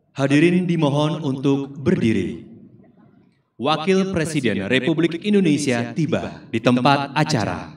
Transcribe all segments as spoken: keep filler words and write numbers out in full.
Hadirin dimohon untuk berdiri. Wakil Presiden Republik Indonesia tiba di tempat acara.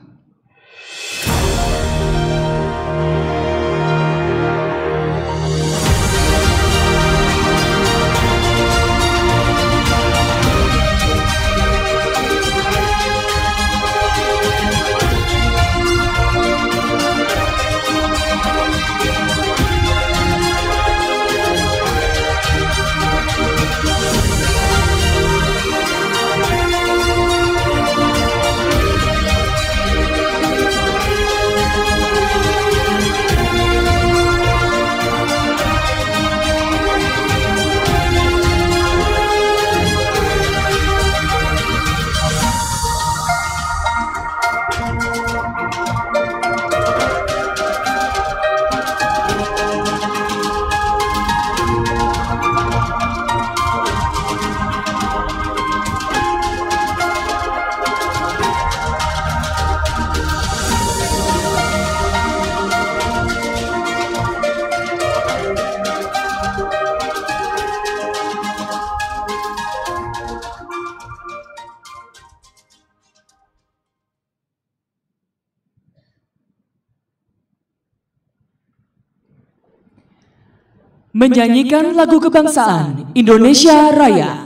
Menyanyikan lagu kebangsaan Indonesia Raya.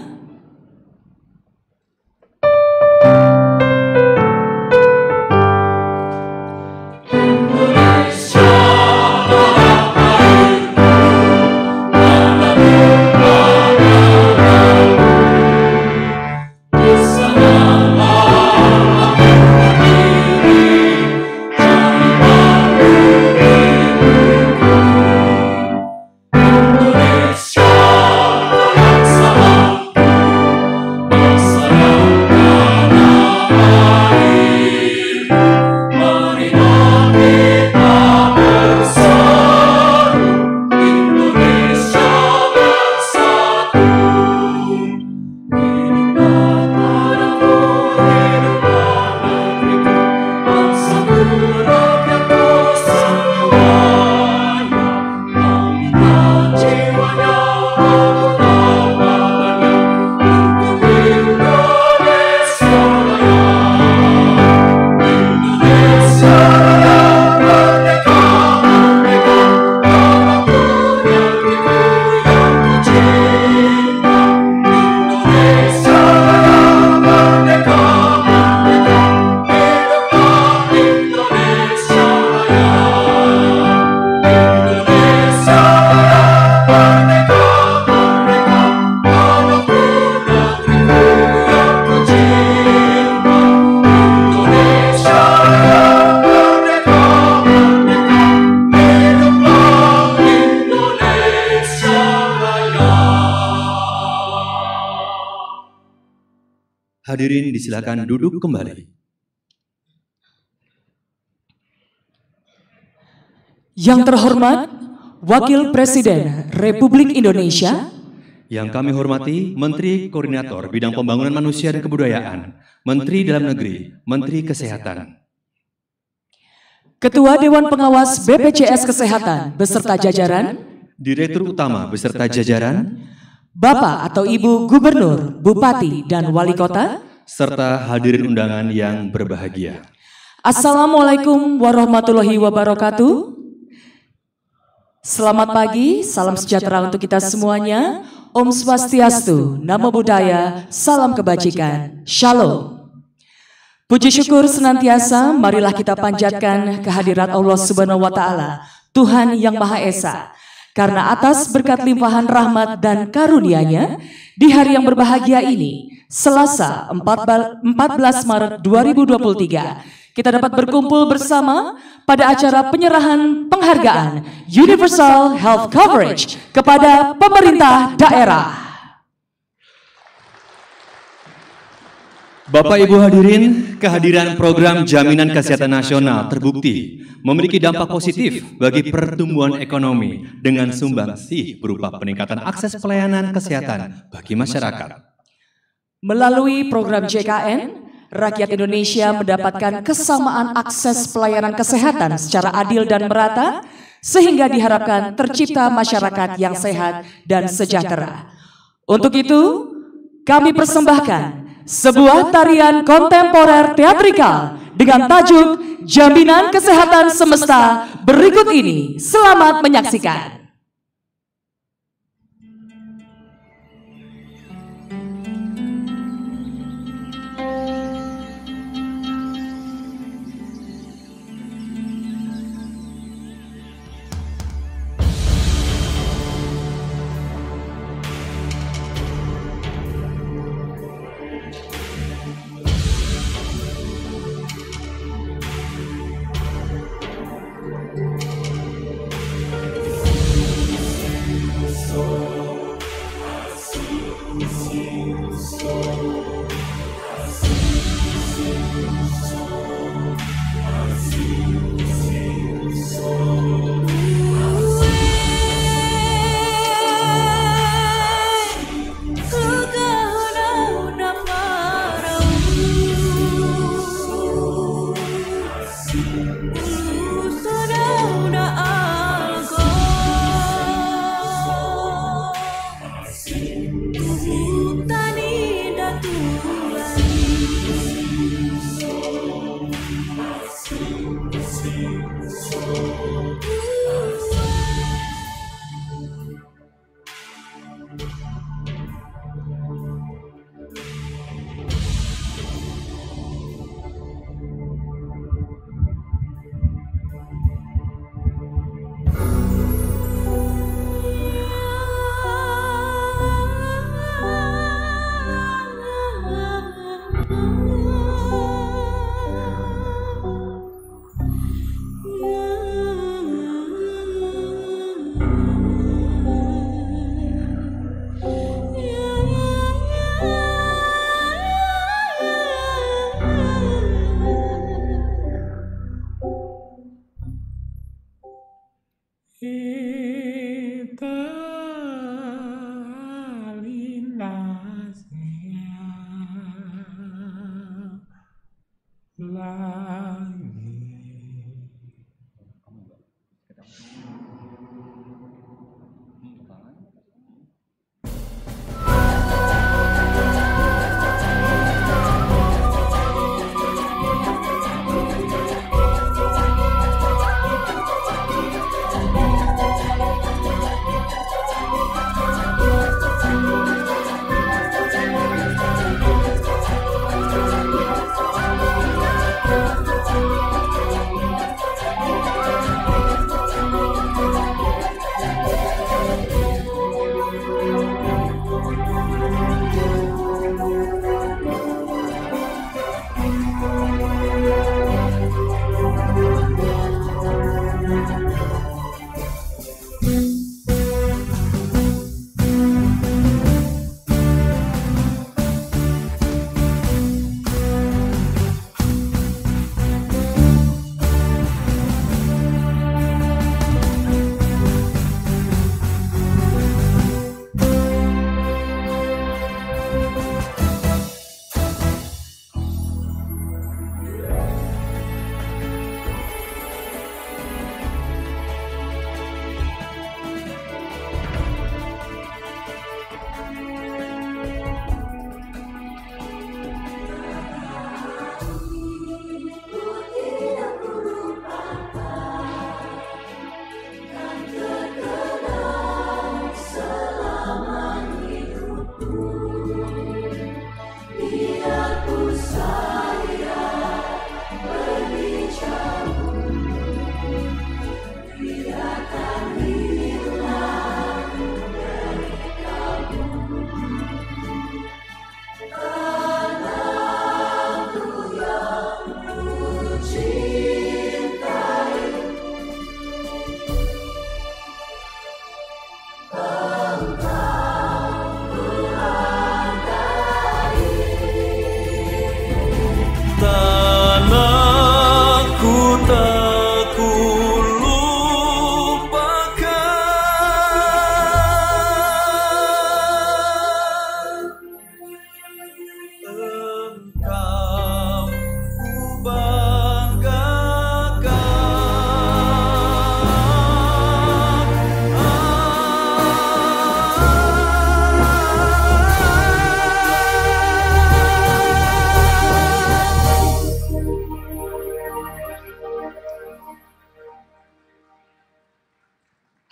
Hadirin disilakan duduk kembali. Yang terhormat, Wakil Presiden Republik Indonesia. Yang kami hormati Menteri Koordinator Bidang Pembangunan Manusia dan Kebudayaan, Menteri Dalam Negeri, Menteri Kesehatan. Ketua Dewan Pengawas B P J S Kesehatan beserta jajaran. Direktur Utama beserta jajaran. Bapak atau Ibu Gubernur, Bupati, dan Wali Kota, serta hadirin undangan yang berbahagia. Assalamualaikum warahmatullahi wabarakatuh. Selamat pagi, salam sejahtera untuk kita semuanya. Om Swastiastu, Namo Buddhaya, salam kebajikan, Shalom. Puji syukur senantiasa, marilah kita panjatkan kehadirat Allah Subhanahu wa Ta'ala, Tuhan yang Maha Esa. Karena atas berkat limpahan rahmat dan karunia-Nya, di hari yang berbahagia ini, Selasa empat belas Maret dua ribu dua puluh tiga, kita dapat berkumpul bersama pada acara penyerahan penghargaan Universal Health Coverage kepada pemerintah daerah. Bapak Ibu hadirin, kehadiran program Jaminan Kesehatan Nasional terbukti memiliki dampak positif bagi pertumbuhan ekonomi dengan sumbangsih berupa peningkatan akses pelayanan kesehatan bagi masyarakat. Melalui program J K N, rakyat Indonesia mendapatkan kesamaan akses pelayanan kesehatan secara adil dan merata, sehingga diharapkan tercipta masyarakat yang sehat dan sejahtera. Untuk itu, kami persembahkan sebuah tarian kontemporer teatrikal dengan tajuk Jaminan Kesehatan Semesta berikut ini. Selamat menyaksikan.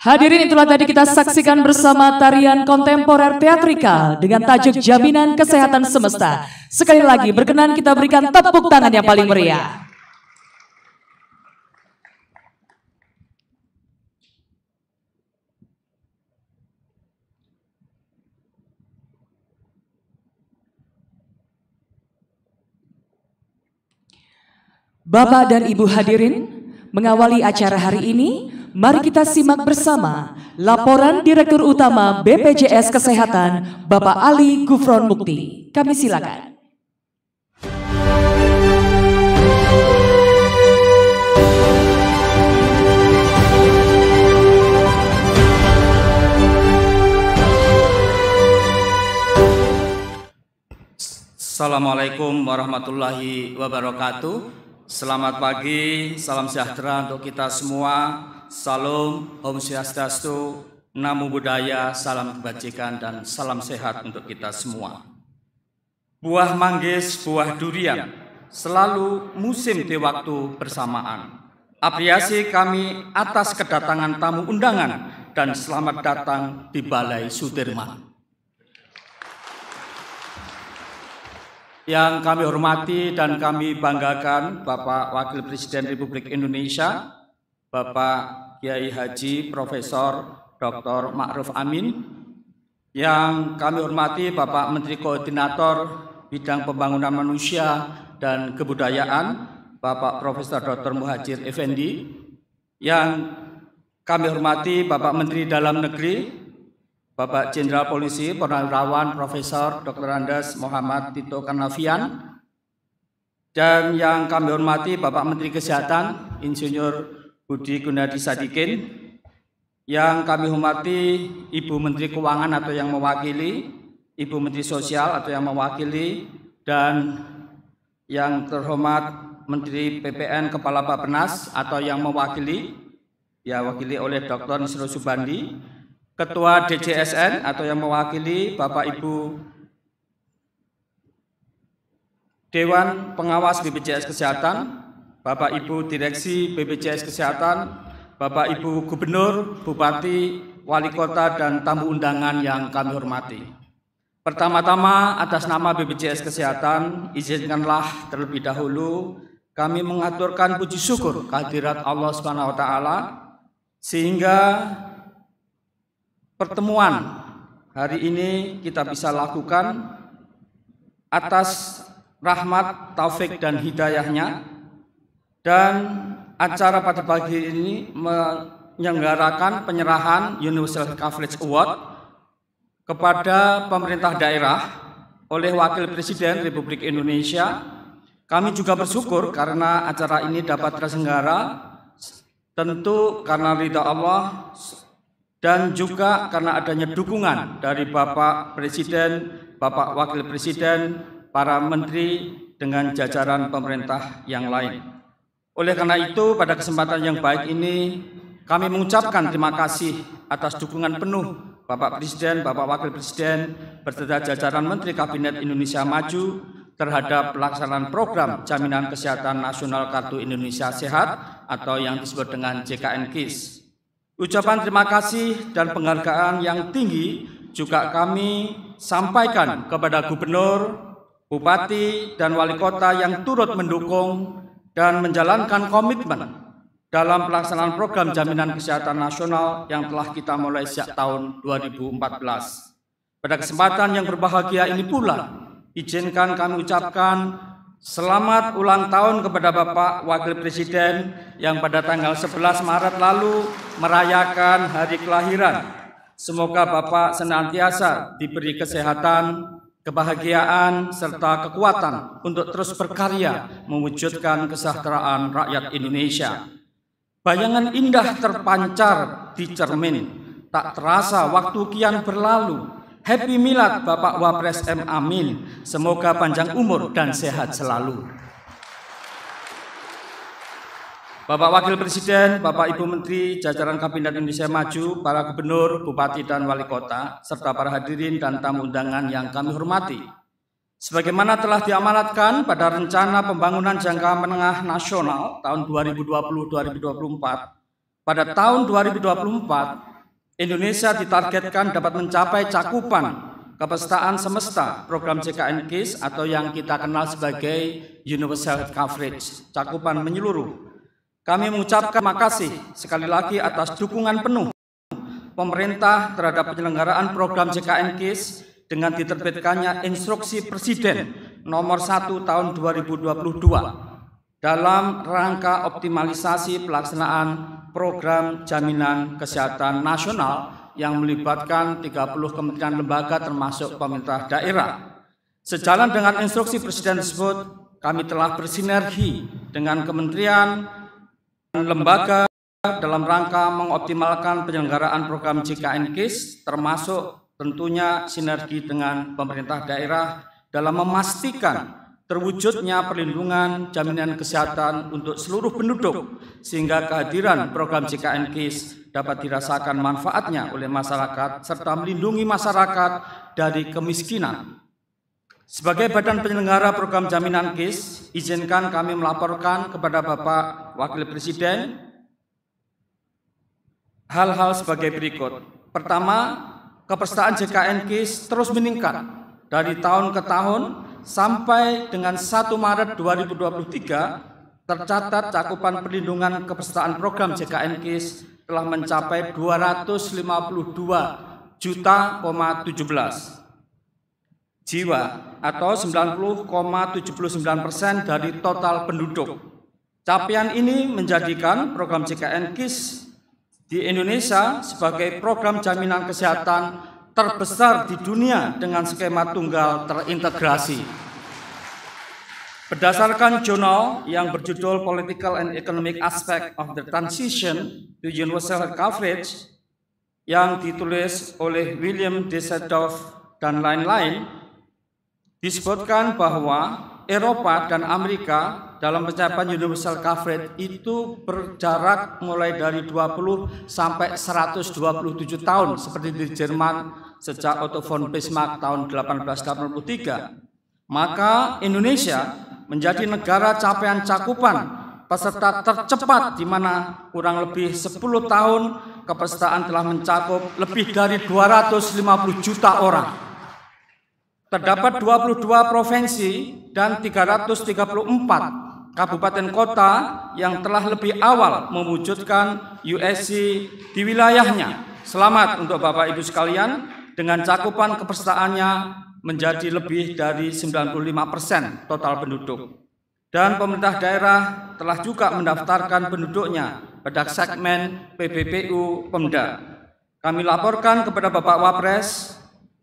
Hadirin, itulah tadi kita saksikan bersama tarian kontemporer teatrikal dengan tajuk Jaminan Kesehatan Semesta. Sekali lagi berkenan kita berikan tepuk tangan yang paling meriah. Bapak dan Ibu hadirin, mengawali acara hari ini, mari kita simak bersama laporan Direktur Utama B P J S Kesehatan, Bapak Ali Gufron Mukti. Kami silakan. Assalamualaikum warahmatullahi wabarakatuh. Selamat pagi, salam sejahtera untuk kita semua. Salam, Om Swastiastu, Namo Buddhaya, salam kebajikan dan salam sehat untuk kita semua. Buah manggis, buah durian, selalu musim di waktu bersamaan. Apresiasi kami atas kedatangan tamu undangan dan selamat datang di Balai Sudirman. Yang kami hormati dan kami banggakan Bapak Wakil Presiden Republik Indonesia, Bapak Kiai Haji Profesor Doktor Ma'ruf Amin. Yang kami hormati Bapak Menteri Koordinator Bidang Pembangunan Manusia dan Kebudayaan, Bapak Profesor Doktor Muhajir Effendi. Yang kami hormati Bapak Menteri Dalam Negeri, Bapak Jenderal Polisi Purnawirawan Profesor Doktor Andes Muhammad Tito Karnavian, dan yang kami hormati Bapak Menteri Kesehatan Insinyur Budi Gunadi Sadikin, yang kami hormati Ibu Menteri Keuangan atau yang mewakili, Ibu Menteri Sosial atau yang mewakili, dan yang terhormat Menteri P P N Kepala Bappenas atau yang mewakili, ya wakili oleh Doktor Nisro Subandi, Ketua D J S N atau yang mewakili Bapak Ibu Dewan Pengawas B P J S Kesehatan, Bapak Ibu Direksi B P J S Kesehatan, Bapak Ibu Gubernur, Bupati, Wali Kota, dan tamu undangan yang kami hormati. Pertama-tama atas nama B P J S Kesehatan, izinkanlah terlebih dahulu kami mengaturkan puji syukur kehadirat Allah Subhanahu wa taala sehingga pertemuan hari ini kita bisa lakukan atas rahmat, taufik, dan hidayahnya, dan acara pada pagi ini menyelenggarakan penyerahan Universal Coverage Award kepada pemerintah daerah oleh Wakil Presiden Republik Indonesia. Kami juga bersyukur karena acara ini dapat terselenggara tentu karena ridha Allah dan juga karena adanya dukungan dari Bapak Presiden, Bapak Wakil Presiden, para menteri dengan jajaran pemerintah yang lain. Oleh karena itu, pada kesempatan yang baik ini, kami mengucapkan terima kasih atas dukungan penuh Bapak Presiden, Bapak Wakil Presiden, beserta jajaran Menteri Kabinet Indonesia Maju terhadap pelaksanaan program Jaminan Kesehatan Nasional Kartu Indonesia Sehat atau yang disebut dengan J K N K I S. Ucapan terima kasih dan penghargaan yang tinggi juga kami sampaikan kepada Gubernur, Bupati, dan Wali Kota yang turut mendukung dan menjalankan komitmen dalam pelaksanaan program Jaminan Kesehatan Nasional yang telah kita mulai sejak tahun dua ribu empat belas. Pada kesempatan yang berbahagia ini pula, izinkan kami ucapkan selamat ulang tahun kepada Bapak Wakil Presiden yang pada tanggal sebelas Maret lalu merayakan hari kelahiran. Semoga Bapak senantiasa diberi kesehatan, kebahagiaan, serta kekuatan untuk terus berkarya mewujudkan kesejahteraan rakyat Indonesia. Bayangan indah terpancar di cermin, tak terasa waktu kian berlalu. Happy Milad Bapak Wapres M. Amin. Semoga panjang umur dan sehat selalu. Bapak Wakil Presiden, Bapak Ibu Menteri, jajaran Kabinet Indonesia Maju, para Gubernur, Bupati, dan Wali Kota, serta para hadirin dan tamu undangan yang kami hormati. Sebagaimana telah diamanatkan pada Rencana Pembangunan Jangka Menengah Nasional tahun dua ribu dua puluh sampai dua ribu dua puluh empat, pada tahun dua ribu dua puluh empat Indonesia ditargetkan dapat mencapai cakupan kepesertaan semesta program J K N KIS atau yang kita kenal sebagai Universal Health Coverage, cakupan menyeluruh. Kami mengucapkan terima kasih sekali lagi atas dukungan penuh pemerintah terhadap penyelenggaraan program J K N KIS dengan diterbitkannya Instruksi Presiden nomor satu tahun dua ribu dua puluh dua dalam rangka optimalisasi pelaksanaan program jaminan kesehatan nasional yang melibatkan tiga puluh kementerian lembaga termasuk pemerintah daerah. Sejalan dengan instruksi Presiden tersebut, kami telah bersinergi dengan kementerian dan lembaga dalam rangka mengoptimalkan penyelenggaraan program J K N KIS, termasuk tentunya sinergi dengan pemerintah daerah dalam memastikan terwujudnya perlindungan jaminan kesehatan untuk seluruh penduduk, sehingga kehadiran program J K N KIS dapat dirasakan manfaatnya oleh masyarakat serta melindungi masyarakat dari kemiskinan. Sebagai badan penyelenggara program jaminan KIS, izinkan kami melaporkan kepada Bapak Wakil Presiden hal-hal sebagai berikut. Pertama, kepesertaan J K N KIS terus meningkat dari tahun ke tahun. Sampai dengan satu Maret dua ribu dua puluh tiga, tercatat cakupan perlindungan kepesertaan program J K N KIS telah mencapai dua ratus lima puluh dua juta tujuh belas jiwa atau sembilan puluh koma tujuh puluh sembilan persen dari total penduduk. Capaian ini menjadikan program J K N KIS di Indonesia sebagai program jaminan kesehatan terbesar di dunia dengan skema tunggal terintegrasi. Berdasarkan jurnal yang berjudul Political and Economic Aspect of the Transition to Universal Health Coverage yang ditulis oleh William D. Sedoff dan lain-lain, disebutkan bahwa Eropa dan Amerika dalam pencapaian Universal Coverage itu berjarak mulai dari dua puluh sampai seratus dua puluh tujuh tahun, seperti di Jerman sejak Otto von Bismarck tahun delapan belas delapan puluh tiga. Maka Indonesia menjadi negara capaian cakupan peserta tercepat, di mana kurang lebih sepuluh tahun kepesertaan telah mencakup lebih dari dua ratus lima puluh juta orang. Terdapat dua puluh dua provinsi dan tiga ratus tiga puluh empat kabupaten kota yang telah lebih awal mewujudkan U S C di wilayahnya. Selamat untuk Bapak Ibu sekalian, dengan cakupan kepesertaannya menjadi lebih dari sembilan puluh lima persen total penduduk. Dan pemerintah daerah telah juga mendaftarkan penduduknya pada segmen P B P U Pemda. Kami laporkan kepada Bapak Wapres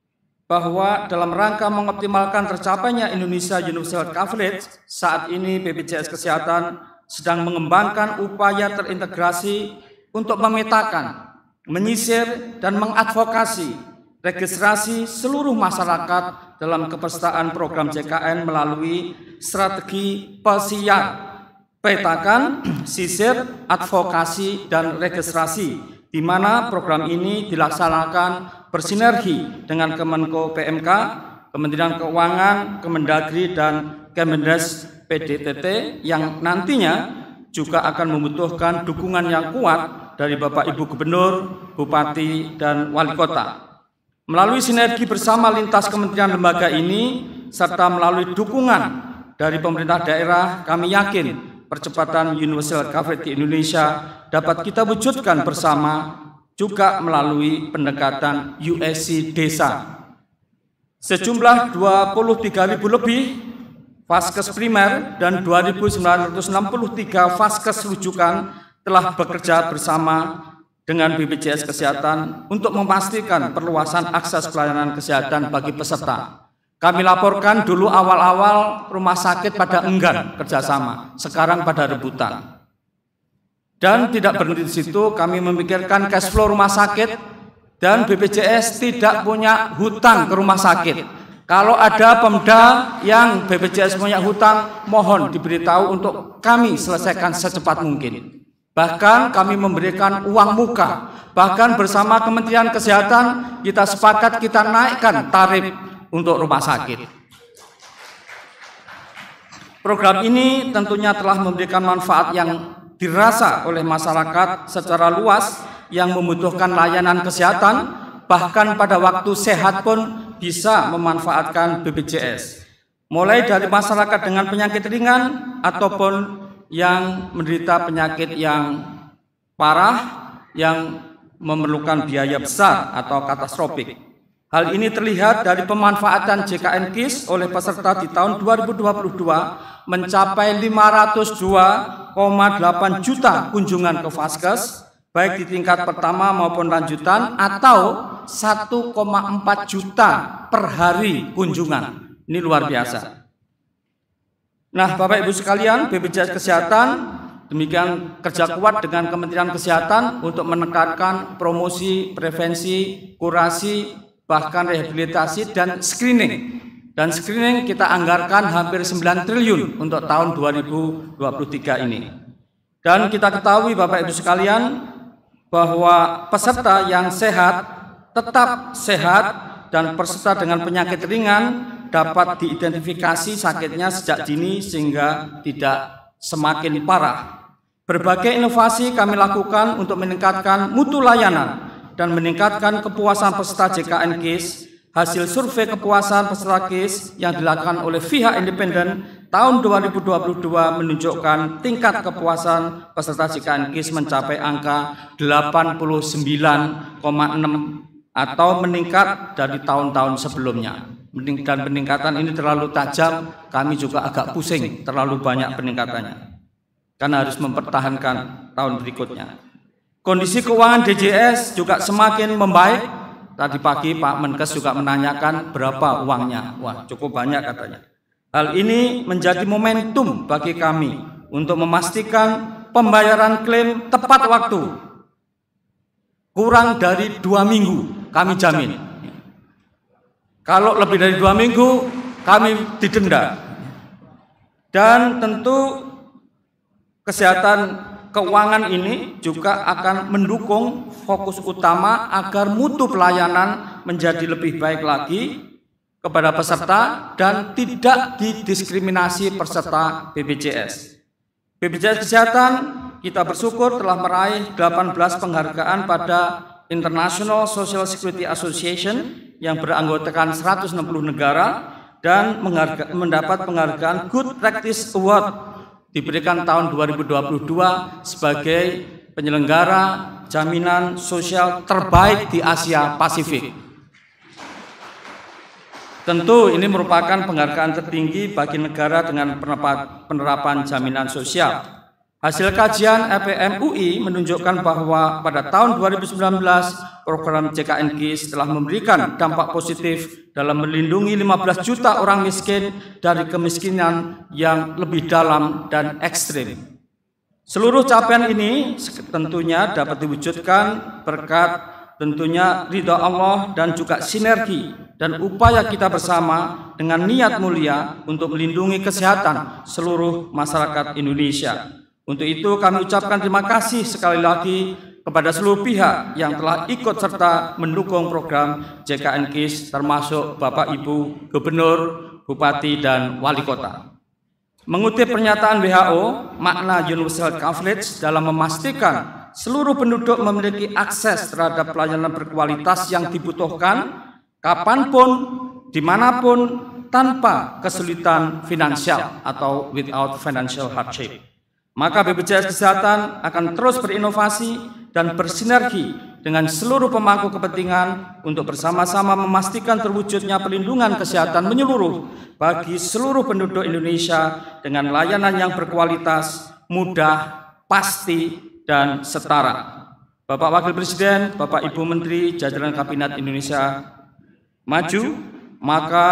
bahwa dalam rangka mengoptimalkan tercapainya Indonesia Universal Coverage, saat ini B P J S Kesehatan sedang mengembangkan upaya terintegrasi untuk memetakan, menyisir, dan mengadvokasi registrasi seluruh masyarakat dalam kepesertaan program J K N melalui strategi pesiar, petakan, sisir, advokasi, dan registrasi, di mana program ini dilaksanakan bersinergi dengan Kemenko P M K, Kementerian Keuangan, Kemendagri, dan Kemendes P D T T yang nantinya juga akan membutuhkan dukungan yang kuat dari Bapak Ibu Gubernur, Bupati, dan Wali Kota. Melalui sinergi bersama lintas kementerian lembaga ini, serta melalui dukungan dari pemerintah daerah, kami yakin percepatan Universal Coverage di Indonesia dapat kita wujudkan bersama, juga melalui pendekatan U S C desa. Sejumlah dua puluh tiga ribu lebih vaskes primer dan dua ribu sembilan ratus enam puluh tiga vaskes rujukan telah bekerja bersama dengan B P J S Kesehatan untuk memastikan perluasan akses pelayanan kesehatan bagi peserta. Kami laporkan dulu awal-awal rumah sakit pada enggan kerjasama, sekarang pada rebutan. Dan tidak berhenti di situ, kami memikirkan cash flow rumah sakit, dan B P J S tidak punya hutang ke rumah sakit. Kalau ada Pemda yang B P J S punya hutang, mohon diberitahu untuk kami selesaikan secepat mungkin. Bahkan kami memberikan uang muka, bahkan bersama Kementerian Kesehatan kita sepakat kita naikkan tarif untuk rumah sakit. Program ini tentunya telah memberikan manfaat yang dirasa oleh masyarakat secara luas yang membutuhkan layanan kesehatan, bahkan pada waktu sehat pun bisa memanfaatkan B P J S. Mulai dari masyarakat dengan penyakit ringan ataupun yang menderita penyakit yang parah, yang memerlukan biaya besar atau katastrofik. Hal ini terlihat dari pemanfaatan J K N KIS oleh peserta di tahun dua ribu dua puluh dua mencapai lima ratus dua koma delapan juta kunjungan ke Vaskes, baik di tingkat pertama maupun lanjutan, atau satu koma empat juta per hari kunjungan. Ini luar biasa. Nah, Bapak Ibu sekalian, B P J S Kesehatan demikian kerja kuat dengan Kementerian Kesehatan untuk menekankan promosi, prevensi, kurasi, bahkan rehabilitasi dan screening. Dan screening kita anggarkan hampir sembilan triliun untuk tahun dua ribu dua puluh tiga ini. Dan kita ketahui Bapak Ibu sekalian bahwa peserta yang sehat tetap sehat dan peserta dengan penyakit ringan dapat diidentifikasi sakitnya sejak dini sehingga tidak semakin parah. Berbagai inovasi kami lakukan untuk meningkatkan mutu layanan dan meningkatkan kepuasan peserta J K N KIS. Hasil survei kepuasan peserta KIS yang dilakukan oleh pihak independen tahun dua ribu dua puluh dua menunjukkan tingkat kepuasan peserta J K N KIS mencapai angka delapan puluh sembilan koma enam atau meningkat dari tahun-tahun sebelumnya. Dan peningkatan ini terlalu tajam, kami juga agak pusing, terlalu banyak peningkatannya. Karena harus mempertahankan tahun berikutnya. Kondisi keuangan D J S juga semakin membaik. Tadi pagi Pak Menkes juga menanyakan berapa uangnya. Wah, cukup banyak katanya. Hal ini menjadi momentum bagi kami untuk memastikan pembayaran klaim tepat waktu. Kurang dari dua minggu kami jamin. Kalau lebih dari dua minggu kami didenda. Dan tentu kesehatan keuangan ini juga akan mendukung fokus utama agar mutu pelayanan menjadi lebih baik lagi kepada peserta dan tidak didiskriminasi peserta B P J S. B P J S Kesehatan kita bersyukur telah meraih delapan belas penghargaan pada International Social Security Association yang beranggotakan seratus enam puluh negara dan mendapat penghargaan Good Practice Award diberikan tahun dua ribu dua puluh dua sebagai penyelenggara jaminan sosial terbaik di Asia Pasifik. Tentu ini merupakan penghargaan tertinggi bagi negara dengan penerapan jaminan sosial. Hasil kajian E P M U I menunjukkan bahwa pada tahun dua ribu sembilan belas program J K N KIS telah memberikan dampak positif dalam melindungi lima belas juta orang miskin dari kemiskinan yang lebih dalam dan ekstrim. Seluruh capaian ini tentunya dapat diwujudkan berkat tentunya ridha Allah dan juga sinergi dan upaya kita bersama dengan niat mulia untuk melindungi kesehatan seluruh masyarakat Indonesia. Untuk itu kami ucapkan terima kasih sekali lagi kepada seluruh pihak yang telah ikut serta mendukung program J K N KIS termasuk Bapak Ibu Gubernur, Bupati, dan Wali Kota. Mengutip pernyataan W H O, makna universal coverage dalam memastikan seluruh penduduk memiliki akses terhadap pelayanan berkualitas yang dibutuhkan kapanpun, dimanapun, tanpa kesulitan finansial atau without financial hardship. Maka B P J S Kesehatan akan terus berinovasi dan bersinergi dengan seluruh pemangku kepentingan untuk bersama-sama memastikan terwujudnya perlindungan kesehatan menyeluruh bagi seluruh penduduk Indonesia dengan layanan yang berkualitas, mudah, pasti, dan setara. Bapak Wakil Presiden, Bapak Ibu Menteri, jajaran Kabinet Indonesia Maju, maka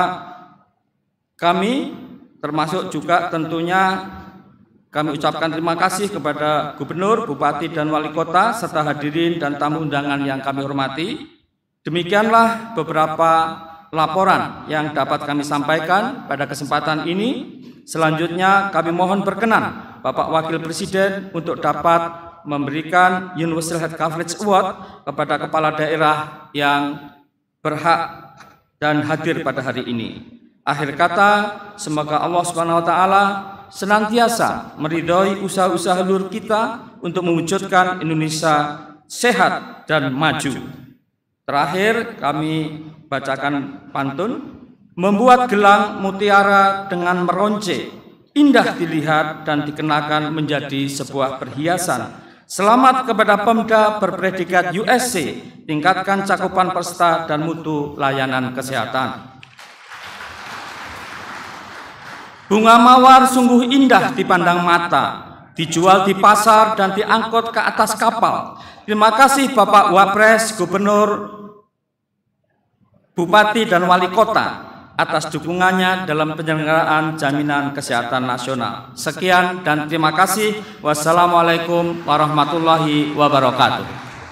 kami termasuk juga tentunya kami ucapkan terima kasih kepada Gubernur, Bupati, dan Wali Kota, serta hadirin dan tamu undangan yang kami hormati. Demikianlah beberapa laporan yang dapat kami sampaikan pada kesempatan ini. Selanjutnya kami mohon berkenan Bapak Wakil Presiden untuk dapat memberikan Universal Health Coverage Award kepada kepala daerah yang berhak dan hadir pada hari ini. Akhir kata, semoga Allah Subhanahu wa taala senantiasa meridhoi usaha-usaha luhur kita untuk mewujudkan Indonesia sehat dan maju. Terakhir kami bacakan pantun. Membuat gelang mutiara dengan meronce, indah dilihat dan dikenakan menjadi sebuah perhiasan. Selamat kepada Pemda berpredikat U S C, tingkatkan cakupan peserta dan mutu layanan kesehatan. Bunga mawar sungguh indah dipandang mata, dijual di pasar dan diangkut ke atas kapal. Terima kasih Bapak Wapres, Gubernur, Bupati dan Wali Kota atas dukungannya dalam penyelenggaraan Jaminan Kesehatan Nasional. Sekian dan terima kasih. Wassalamualaikum warahmatullahi wabarakatuh.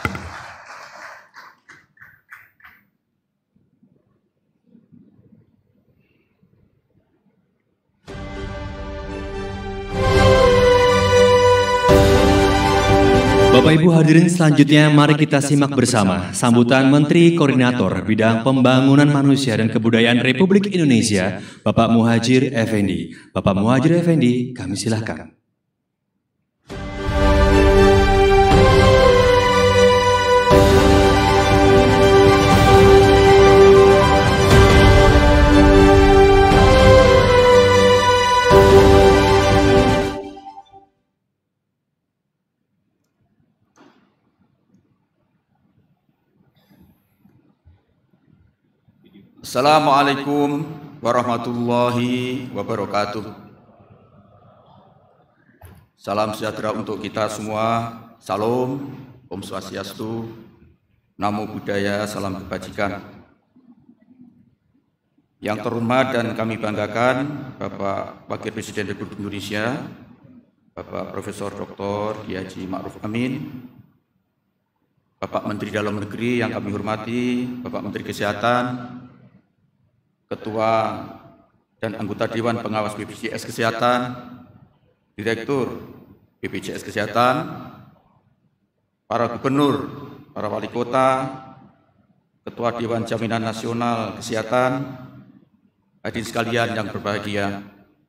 Bapak Ibu hadirin, selanjutnya mari kita simak bersama sambutan Menteri Koordinator Bidang Pembangunan Manusia dan Kebudayaan Republik Indonesia, Bapak Muhadjir Effendi. Bapak Muhadjir Effendi, kami silakan. Assalamualaikum warahmatullahi wabarakatuh. Salam sejahtera untuk kita semua. Salam, Om Swastiastu, Namo Buddhaya, salam kebajikan. Yang terhormat dan kami banggakan Bapak Wakil Presiden Republik Indonesia, Bapak Profesor Doktor Kiai Haji Ma'ruf Amin, Bapak Menteri Dalam Negeri yang kami hormati, Bapak Menteri Kesehatan, Ketua dan anggota Dewan Pengawas B P J S Kesehatan, Direktur B P J S Kesehatan, para gubernur, para wali kota, Ketua Dewan Jaminan Nasional Kesehatan, hadirin sekalian yang berbahagia.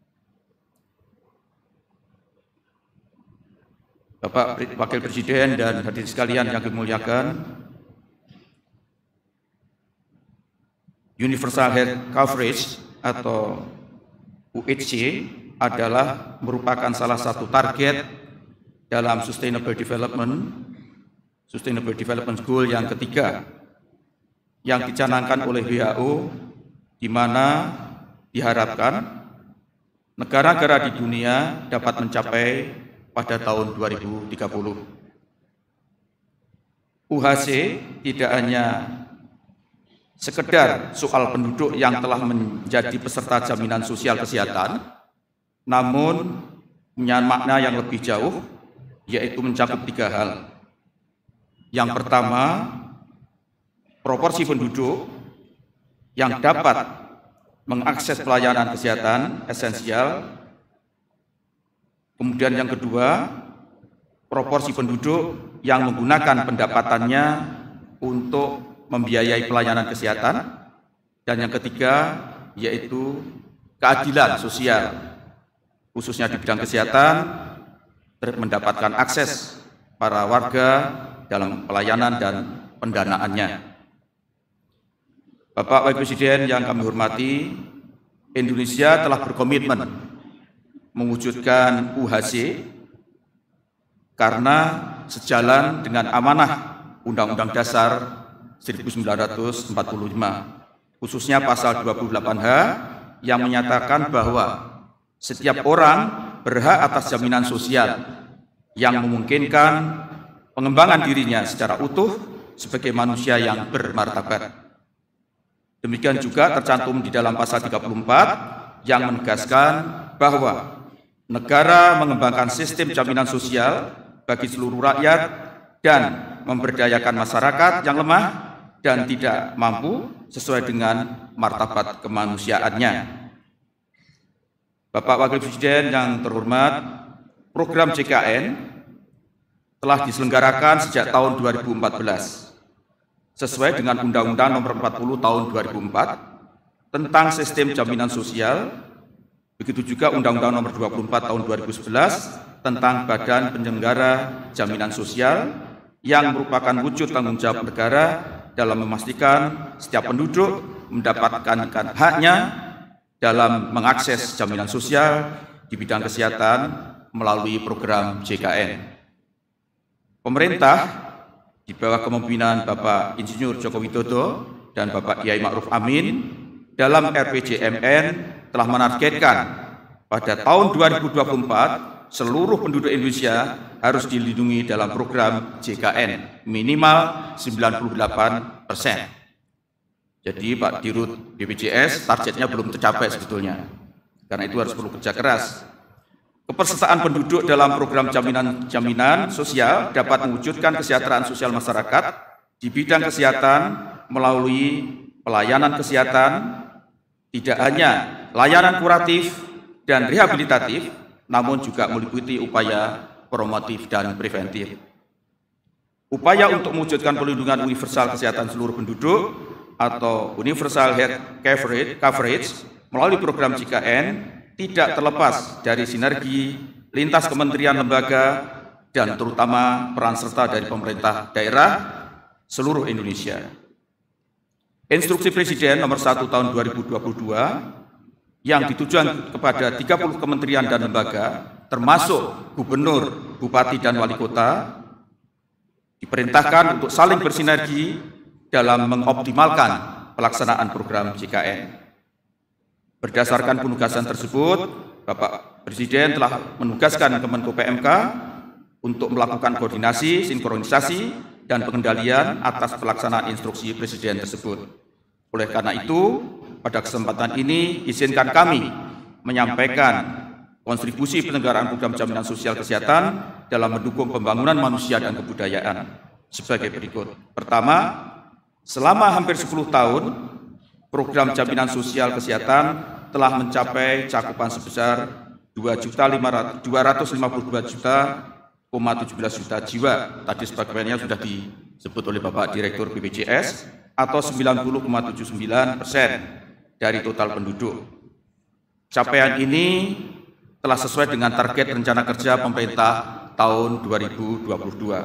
Bapak Wakil Presiden dan hadirin sekalian yang dimuliakan, Universal Health Coverage atau U H C adalah merupakan salah satu target dalam Sustainable Development Sustainable Development Goal yang ketiga yang dicanangkan oleh W H O, di mana diharapkan negara-negara di dunia dapat mencapai pada tahun dua ribu tiga puluh. U H C tidak hanya sekedar soal penduduk yang telah menjadi peserta jaminan sosial kesehatan, namun punya makna yang lebih jauh, yaitu mencakup tiga hal. Yang pertama, proporsi penduduk yang dapat mengakses pelayanan kesehatan esensial. Kemudian yang kedua, proporsi penduduk yang menggunakan pendapatannya untuk membiayai pelayanan kesehatan, dan yang ketiga yaitu keadilan sosial, khususnya di bidang kesehatan, mendapatkan akses para warga dalam pelayanan dan pendanaannya. Bapak Wakil Presiden yang kami hormati, Indonesia telah berkomitmen mewujudkan U H C karena sejalan dengan amanah Undang-Undang Dasar seribu sembilan ratus empat puluh lima, khususnya pasal dua puluh delapan H yang menyatakan bahwa setiap orang berhak atas jaminan sosial yang memungkinkan pengembangan dirinya secara utuh sebagai manusia yang bermartabat. Demikian juga tercantum di dalam pasal tiga puluh empat yang menegaskan bahwa negara mengembangkan sistem jaminan sosial bagi seluruh rakyat dan memberdayakan masyarakat yang lemah dan tidak mampu sesuai dengan martabat kemanusiaannya. Bapak Wakil Presiden yang terhormat, program J K N telah diselenggarakan sejak tahun dua ribu empat belas sesuai dengan Undang-Undang Nomor empat puluh Tahun dua ribu empat tentang Sistem Jaminan Sosial, Begitu juga Undang-Undang Nomor dua puluh empat Tahun dua ribu sebelas tentang Badan Penyelenggara Jaminan Sosial yang merupakan wujud tanggung jawab negara dalam memastikan setiap penduduk mendapatkan haknya dalam mengakses jaminan sosial di bidang kesehatan melalui program J K N. Pemerintah di bawah kepemimpinan Bapak Insinyur Joko Widodo dan Bapak Kiai Ma'ruf Amin dalam R P J M N telah menargetkan pada tahun dua ribu dua puluh empat seluruh penduduk Indonesia harus dilindungi dalam program J K N minimal sembilan puluh delapan persen. Jadi Pak Dirut B P J S targetnya belum tercapai sebetulnya. Karena itu harus perlu kerja keras. Kepesertaan penduduk dalam program jaminan-jaminan sosial dapat mewujudkan kesejahteraan sosial masyarakat di bidang kesehatan melalui pelayanan kesehatan, tidak hanya layanan kuratif dan rehabilitatif, namun juga meliputi upaya promotif dan preventif. Upaya untuk mewujudkan perlindungan universal kesehatan seluruh penduduk atau Universal Health Coverage melalui program J K N tidak terlepas dari sinergi lintas kementerian lembaga dan terutama peran serta dari pemerintah daerah seluruh Indonesia. Instruksi Presiden nomor satu tahun dua ribu dua puluh dua yang ditujukan kepada tiga puluh kementerian dan lembaga termasuk gubernur, bupati dan wali kota diperintahkan untuk saling bersinergi dalam mengoptimalkan pelaksanaan program J K N. Berdasarkan penugasan tersebut, Bapak Presiden telah menugaskan Kemenko P M K untuk melakukan koordinasi, sinkronisasi, dan pengendalian atas pelaksanaan instruksi Presiden tersebut. Oleh karena itu, pada kesempatan ini izinkan kami menyampaikan kontribusi penyelenggaraan program jaminan sosial kesehatan dalam mendukung pembangunan manusia dan kebudayaan sebagai berikut. Pertama, selama hampir sepuluh tahun, program jaminan sosial kesehatan telah mencapai cakupan sebesar dua ratus lima puluh dua juta tujuh belas juta jiwa. Tadi sebagaimana sudah disebut oleh Bapak Direktur B P J S atau sembilan puluh koma tujuh sembilan persen dari total penduduk. Capaian ini telah sesuai dengan target rencana kerja pemerintah tahun dua ribu dua puluh dua.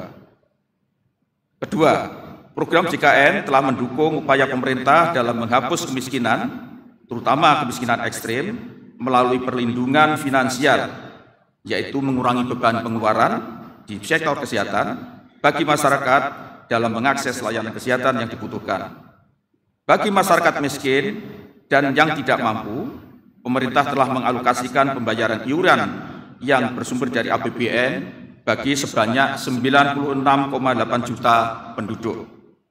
Kedua, program J K N telah mendukung upaya pemerintah dalam menghapus kemiskinan, terutama kemiskinan ekstrim, melalui perlindungan finansial, yaitu mengurangi beban pengeluaran di sektor kesehatan bagi masyarakat dalam mengakses layanan kesehatan yang dibutuhkan. Bagi masyarakat miskin dan yang tidak mampu, pemerintah telah mengalokasikan pembayaran iuran yang bersumber dari A P B N bagi sebanyak sembilan puluh enam koma delapan juta penduduk.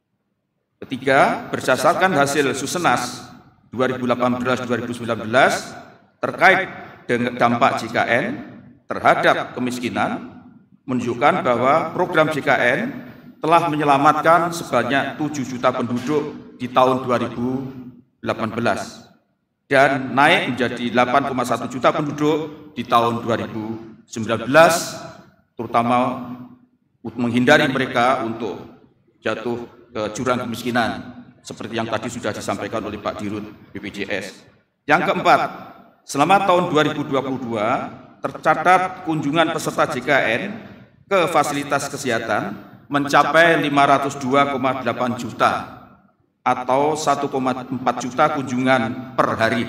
Ketiga, berdasarkan hasil Susenas dua ribu delapan belas dua ribu sembilan belas terkait dengan dampak J K N terhadap kemiskinan menunjukkan bahwa program J K N telah menyelamatkan sebanyak tujuh juta penduduk di tahun dua ribu delapan belas dan naik menjadi delapan koma satu juta penduduk di tahun dua ribu sembilan belas, terutama menghindari mereka untuk jatuh ke jurang kemiskinan seperti yang tadi sudah disampaikan oleh Pak Dirut B P J S. Yang keempat, selama tahun dua ribu dua puluh dua tercatat kunjungan peserta J K N ke fasilitas kesehatan mencapai lima ratus dua koma delapan juta atau satu koma empat juta kunjungan per hari.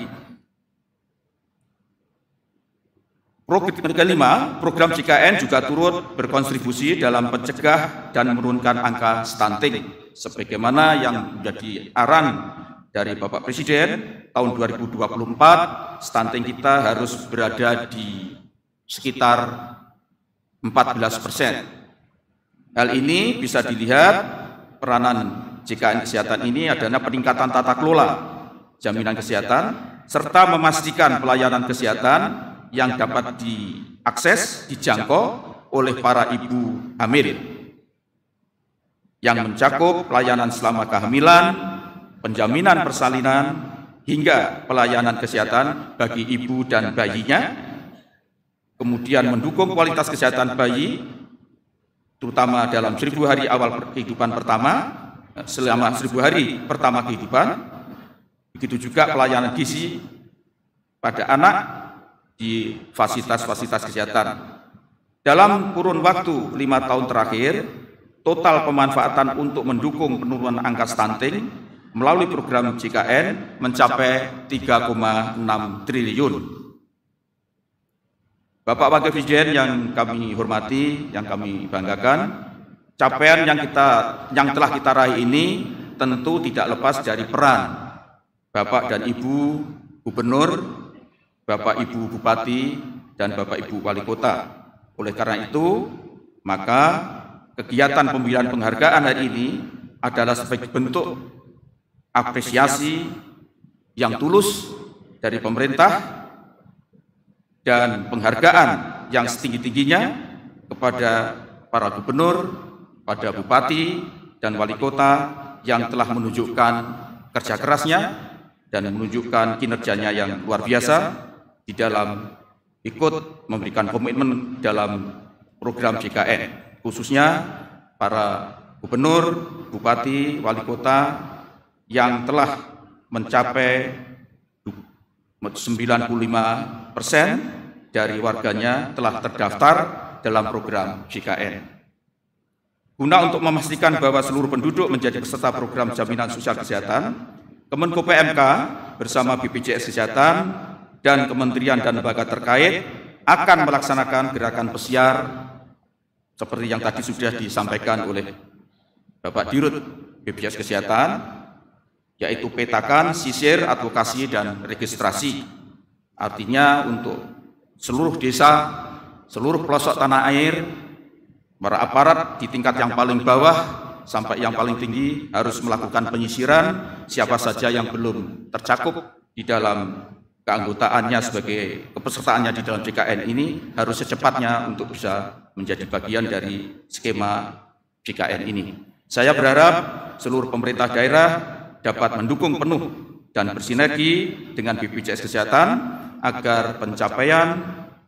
Program kelima, program J K N juga turut berkontribusi dalam mencegah dan menurunkan angka stunting, sebagaimana yang menjadi arahan dari Bapak Presiden tahun dua ribu dua puluh empat, stunting kita harus berada di sekitar empat belas persen. Hal ini bisa dilihat peranan J K N kesehatan ini adalah peningkatan tata kelola jaminan kesehatan serta memastikan pelayanan kesehatan yang dapat diakses, dijangkau oleh para ibu hamil, yang mencakup pelayanan selama kehamilan, penjaminan persalinan, hingga pelayanan kesehatan bagi ibu dan bayinya, kemudian mendukung kualitas kesehatan bayi, terutama dalam seribu hari awal kehidupan pertama, selama seribu hari pertama kehidupan, begitu juga pelayanan gizi pada anak, di fasilitas-fasilitas kesehatan. Dalam kurun waktu lima tahun terakhir, total pemanfaatan untuk mendukung penurunan angka stunting melalui program J K N mencapai tiga koma enam triliun. Bapak Wakil Presiden yang kami hormati, yang kami banggakan, capaian yang kita yang telah kita raih ini tentu tidak lepas dari peran Bapak dan Ibu Gubernur, Bapak Ibu Bupati, dan Bapak Ibu Wali Kota. Oleh karena itu, maka kegiatan pemberian penghargaan hari ini adalah sebagai bentuk apresiasi yang tulus dari pemerintah dan penghargaan yang setinggi-tingginya kepada para gubernur, pada bupati dan wali kota yang telah menunjukkan kerja kerasnya dan menunjukkan kinerjanya yang luar biasa di dalam ikut memberikan komitmen dalam program J K N, khususnya para gubernur, bupati, wali kota yang telah mencapai sembilan puluh lima persen dari warganya telah terdaftar dalam program J K N. Guna untuk memastikan bahwa seluruh penduduk menjadi peserta program jaminan sosial kesehatan, Kemenko P M K bersama B P J S Kesehatan dan kementerian dan lembaga terkait akan melaksanakan gerakan pesiar seperti yang tadi sudah disampaikan oleh Bapak Dirut B P J S Kesehatan, yaitu petakan, sisir, advokasi, dan registrasi. Artinya untuk seluruh desa, seluruh pelosok tanah air, para aparat di tingkat yang paling bawah sampai yang paling tinggi harus melakukan penyisiran siapa saja yang belum tercakup di dalam keanggotaannya sebagai kepesertaannya di dalam J K N ini harus secepatnya untuk bisa menjadi bagian dari skema J K N ini. Saya berharap seluruh pemerintah daerah dapat mendukung penuh dan bersinergi dengan B P J S Kesehatan agar pencapaian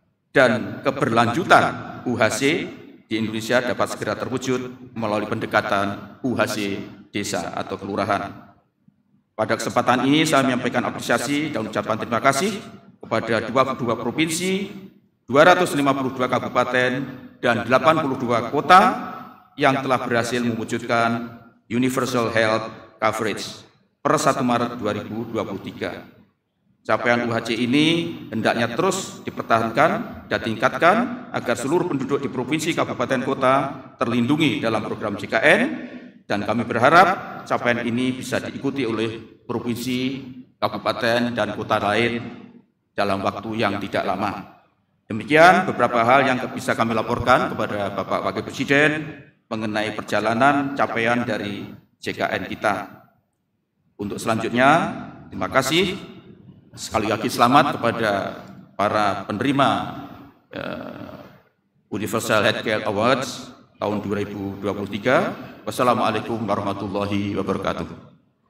dan keberlanjutan U H C di Indonesia dapat segera terwujud melalui pendekatan U H C desa atau kelurahan. Pada kesempatan ini saya menyampaikan apresiasi dan ucapan terima kasih kepada dua puluh dua provinsi, dua ratus lima puluh dua kabupaten, dan delapan puluh dua kota yang telah berhasil mewujudkan Universal Health Coverage per satu Maret dua ribu dua puluh tiga. Capaian U H C ini hendaknya terus dipertahankan dan tingkatkan agar seluruh penduduk di provinsi, kabupaten, kota terlindungi dalam program J K N, dan kami berharap capaian ini bisa diikuti oleh provinsi, kabupaten, dan kota lain dalam waktu yang tidak lama. Demikian beberapa hal yang bisa kami laporkan kepada Bapak Wakil Presiden mengenai perjalanan capaian dari J K N kita. Untuk selanjutnya, terima kasih. Sekali lagi selamat kepada para penerima uh, Universal Healthcare Awards tahun dua ribu dua puluh tiga. Wassalamualaikum warahmatullahi wabarakatuh.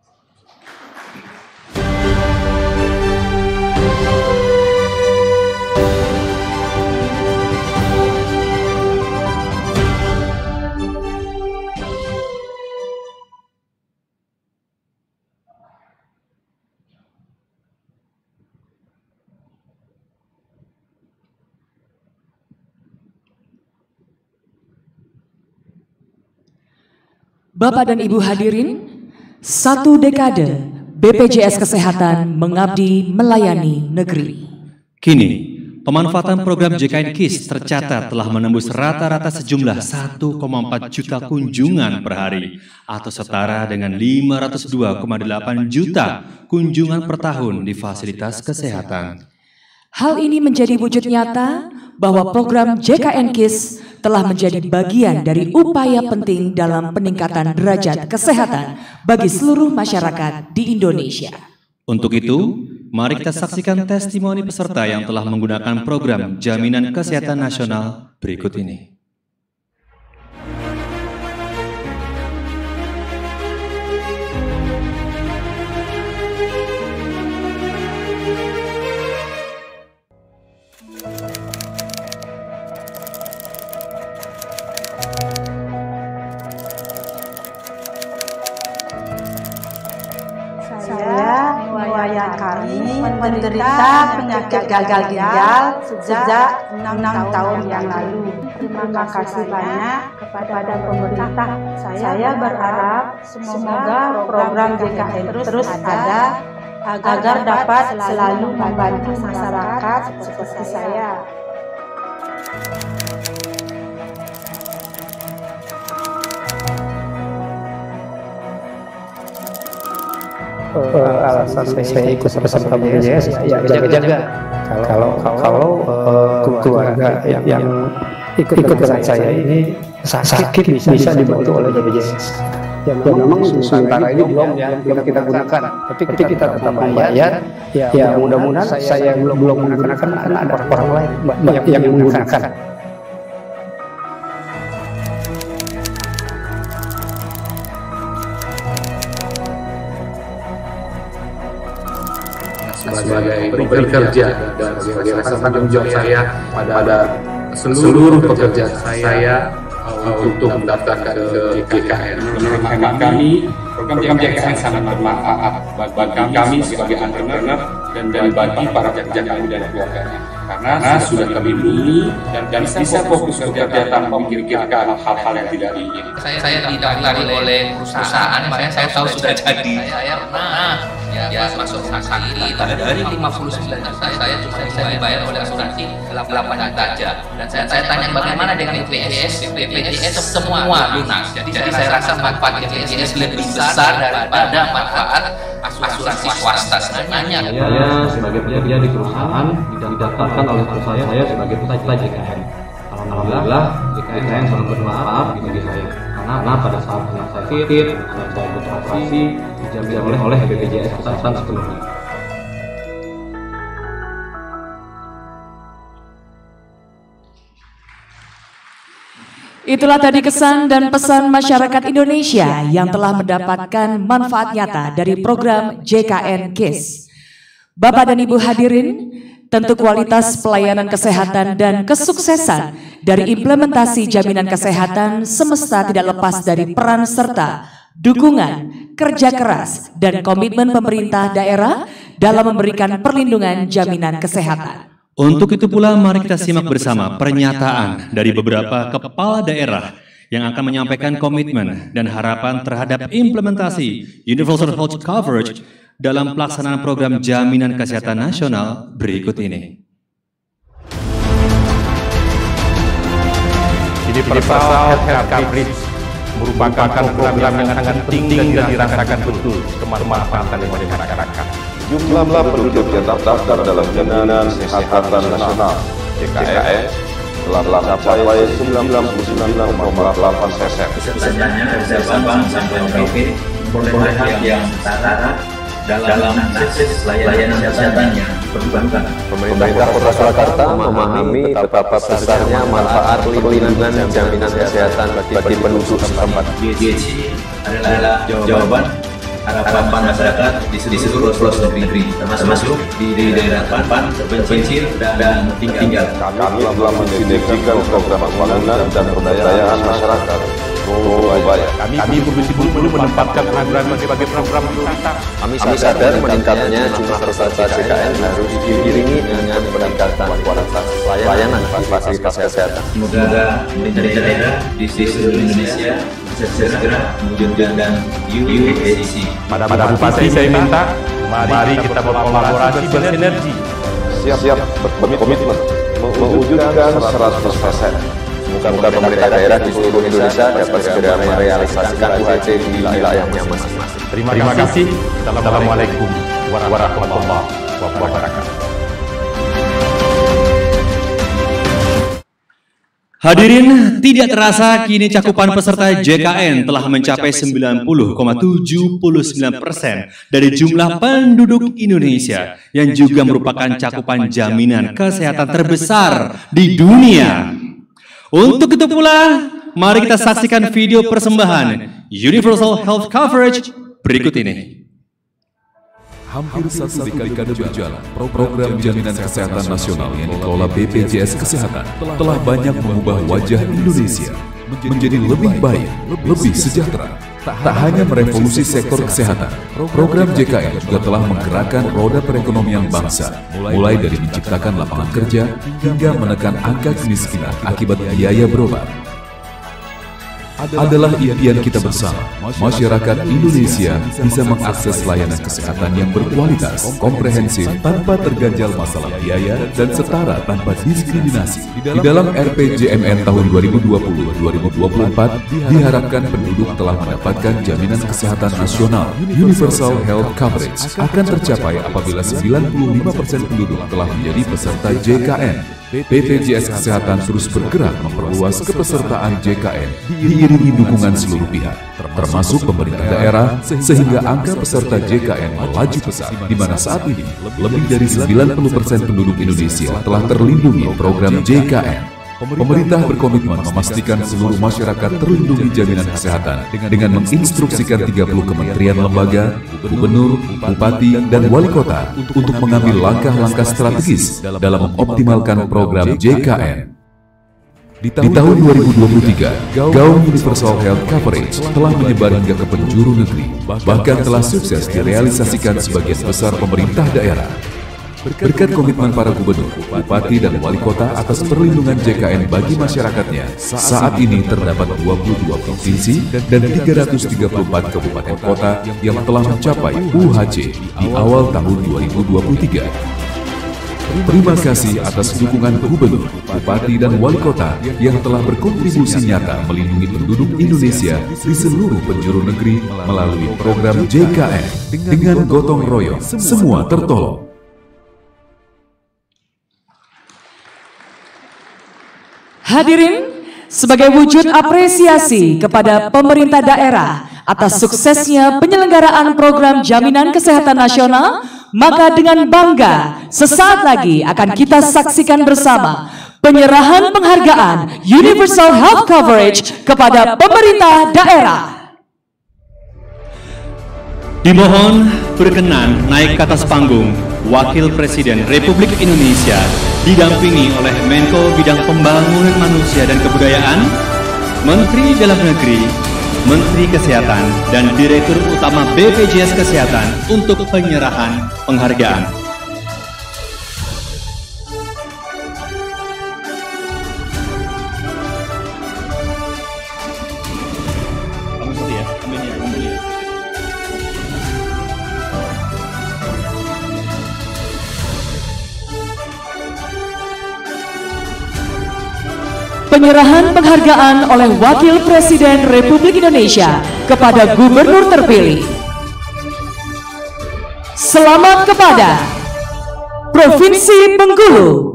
Bapak dan Ibu hadirin, satu dekade B P J S Kesehatan mengabdi melayani negeri. Kini, pemanfaatan program J K N KIS tercatat telah menembus rata-rata sejumlah satu koma empat juta kunjungan per hari atau setara dengan lima ratus dua koma delapan juta kunjungan per tahun di fasilitas kesehatan. Hal ini menjadi wujud nyata bahwa program J K N KIS telah menjadi bagian dari upaya penting dalam peningkatan derajat kesehatan bagi seluruh masyarakat di Indonesia. Untuk itu, mari kita saksikan testimoni peserta yang telah menggunakan program Jaminan Kesehatan Nasional berikut ini. Saya nelayan kami menderita penyakit gagal ginjal sejak enam tahun yang lalu. Terima kasih banyak kepada pemerintah. Saya berharap semoga program J K N terus ada agar dapat selalu membantu masyarakat seperti saya. Uh, alasan saya, saya ikut peserta B P J S ya jaga-jaga kalau kalau uh, keluarga yang, yang ikut dengan saya ini sakit bisa, bisa dibantu oleh B P J S. Ya memang sementara ini belum ya belum kita gunakan, tapi kita, kita tetap membayar. Ya, ya mudah-mudahan saya, saya belum belum menggunakan karena ada orang lain banyak yang menggunakan. Sebagai pemberi kerja dan sebagai rasa tanggung jawab saya pada seluruh pekerja saya untuk mendaftarkan ke J K N. Menurut hemat kami, program J K N sangat bermanfaat bagi kami sebagai entrepreneur dan bagi para pekerja kami dan keluarganya. Karena sudah kami lindungi dan, dan bisa fokus bekerja tanpa memikirkan hal-hal yang tidak diinginkan. Saya, saya didaftar oleh perusahaan, makanya saya tahu sudah jadi. Saya pernah ya, ya masuk asuransi dari lima puluh sembilan juta saya cuma bisa dibayar oleh asuransi delapan juta aja. Dan saya, saya tanya bagaimana dengan B P J S? B P J S semua lunas. Jadi, jadi saya rasa manfaat B P J S lebih besar daripada manfaat asuransi swasta. Sebenarnya saya sebagai pekerja di perusahaan didaftarkan oleh perusahaan saya sebagai peserta J K N. Alhamdulillah J K N sangat bermanfaat bagi saya karena pada saat saya sakit, saya butuh operasi dijamin oleh oleh B P J S Kesehatan sepenuhnya. Itulah tadi kesan dan pesan masyarakat Indonesia yang telah mendapatkan manfaat nyata dari program J K N KIS. Bapak dan Ibu hadirin, tentu kualitas pelayanan kesehatan dan kesuksesan dari implementasi jaminan kesehatan semesta tidak lepas dari peran serta dukungan, kerja keras, dan komitmen pemerintah daerah dalam memberikan perlindungan jaminan kesehatan. Untuk itu pula mari kita simak bersama pernyataan dari beberapa kepala daerah yang akan menyampaikan komitmen dan harapan terhadap implementasi Universal Health Coverage dalam pelaksanaan program Jaminan Kesehatan Nasional berikut ini. Universal Health Coverage merupakan program yang sangat penting dan dirasakan betul kemanfaatan bagi masyarakat. Jumlah penduduk yang terdaftar dalam Jaminan Kesehatan Nasional J K N telah mencapai sembilan puluh sembilan koma delapan persen. Keseluruhannya dari Sabang sampai Merauke memperoleh yang setara dalam akses layanan kesehatan yang diperlukan. Pemerintah Kota Surakarta memahami betapa besarnya manfaat perlindungan jaminan kesehatan bagi penduduk setempat. J J C adalah jawaban harapan masyarakat di seluruh pelosok negeri, termasuk di daerah terpencil terpencil dan tinggal. Kami telah mensinergikan program pembangunan dan pemberdayaan masyarakat. Kami, kami betul-betul menempatkan program sebagai program prioritas. Kami sadar meningkatnya jumlah peserta J K N harus diiringi dengan peningkatan kualitas pelayanan fasilitas kesehatan. Semoga pemerintah daerah di seluruh Indonesia segera mewujudkan U H C. Pada Bupati saya minta, mari kita berkolaborasi bersinergi. Siap-siap berkomitmen mewujudkan seratus persen. Semoga pemerintah daerah di seluruh Indonesia dapat segera merealisasikan U H C di wilayahnya masing-masing. Terima kasih. Assalamualaikum warahmatullahi wabarakatuh. Hadirin, tidak terasa kini cakupan peserta J K N telah mencapai sembilan puluh koma tujuh sembilan persen dari jumlah penduduk Indonesia yang juga merupakan cakupan jaminan kesehatan terbesar di dunia. Untuk itu pula, mari kita saksikan video persembahan Universal Health Coverage berikut ini. Hampir satu dekade berjalan, program Jaminan Kesehatan Nasional yang dikelola B P J S Kesehatan telah banyak mengubah wajah Indonesia menjadi lebih baik, lebih sejahtera, Tak hanya merevolusi sektor kesehatan, program J K N juga telah menggerakkan roda perekonomian bangsa, mulai dari menciptakan lapangan kerja hingga menekan angka kemiskinan akibat biaya berobat. Adalah impian kita bersama, masyarakat Indonesia bisa mengakses layanan kesehatan yang berkualitas, komprehensif, tanpa terganjal masalah biaya, dan setara tanpa diskriminasi. Di dalam R P J M N tahun dua ribu dua puluh sampai dua ribu dua puluh empat, diharapkan penduduk telah mendapatkan jaminan kesehatan nasional, Universal Health Coverage, akan tercapai apabila sembilan puluh lima persen penduduk telah menjadi peserta J K N. B P J S Kesehatan terus bergerak memperluas kepesertaan J K N diiringi dukungan seluruh pihak, termasuk pemerintah daerah, sehingga angka peserta J K N melaju pesat, di mana saat ini lebih dari sembilan puluh persen penduduk Indonesia telah terlindungi program J K N. Pemerintah berkomitmen memastikan seluruh masyarakat terlindungi jaminan kesehatan dengan menginstruksikan tiga puluh kementerian lembaga, gubernur, bupati, dan wali kota untuk mengambil langkah-langkah strategis dalam mengoptimalkan program J K N. Di tahun dua ribu dua puluh tiga, gaung Universal Health Coverage telah menyebar hingga ke penjuru negeri, bahkan telah sukses direalisasikan sebagian besar pemerintah daerah. Berkat komitmen para gubernur, bupati, dan wali kota atas perlindungan J K N bagi masyarakatnya, saat ini terdapat dua puluh dua provinsi dan tiga ratus tiga puluh empat kabupaten kota yang telah mencapai U H C di awal tahun dua ribu dua puluh tiga. Terima kasih atas dukungan gubernur, bupati, dan wali kota yang telah berkontribusi nyata melindungi penduduk Indonesia di seluruh penjuru negeri melalui program J K N. Dengan gotong royong, semua tertolong. Hadirin, sebagai wujud apresiasi kepada pemerintah daerah atas suksesnya penyelenggaraan program Jaminan Kesehatan Nasional, maka dengan bangga sesaat lagi akan kita saksikan bersama penyerahan penghargaan Universal Health Coverage kepada pemerintah daerah. Dimohon berkenan naik ke atas panggung Wakil Presiden Republik Indonesia didampingi oleh Menko Bidang Pembangunan Manusia dan Kebudayaan, Menteri Dalam Negeri, Menteri Kesehatan, dan Direktur Utama B P J S Kesehatan untuk penyerahan penghargaan. Penyerahan penghargaan oleh Wakil Presiden Republik Indonesia kepada Gubernur terpilih. Selamat kepada Provinsi Bengkulu.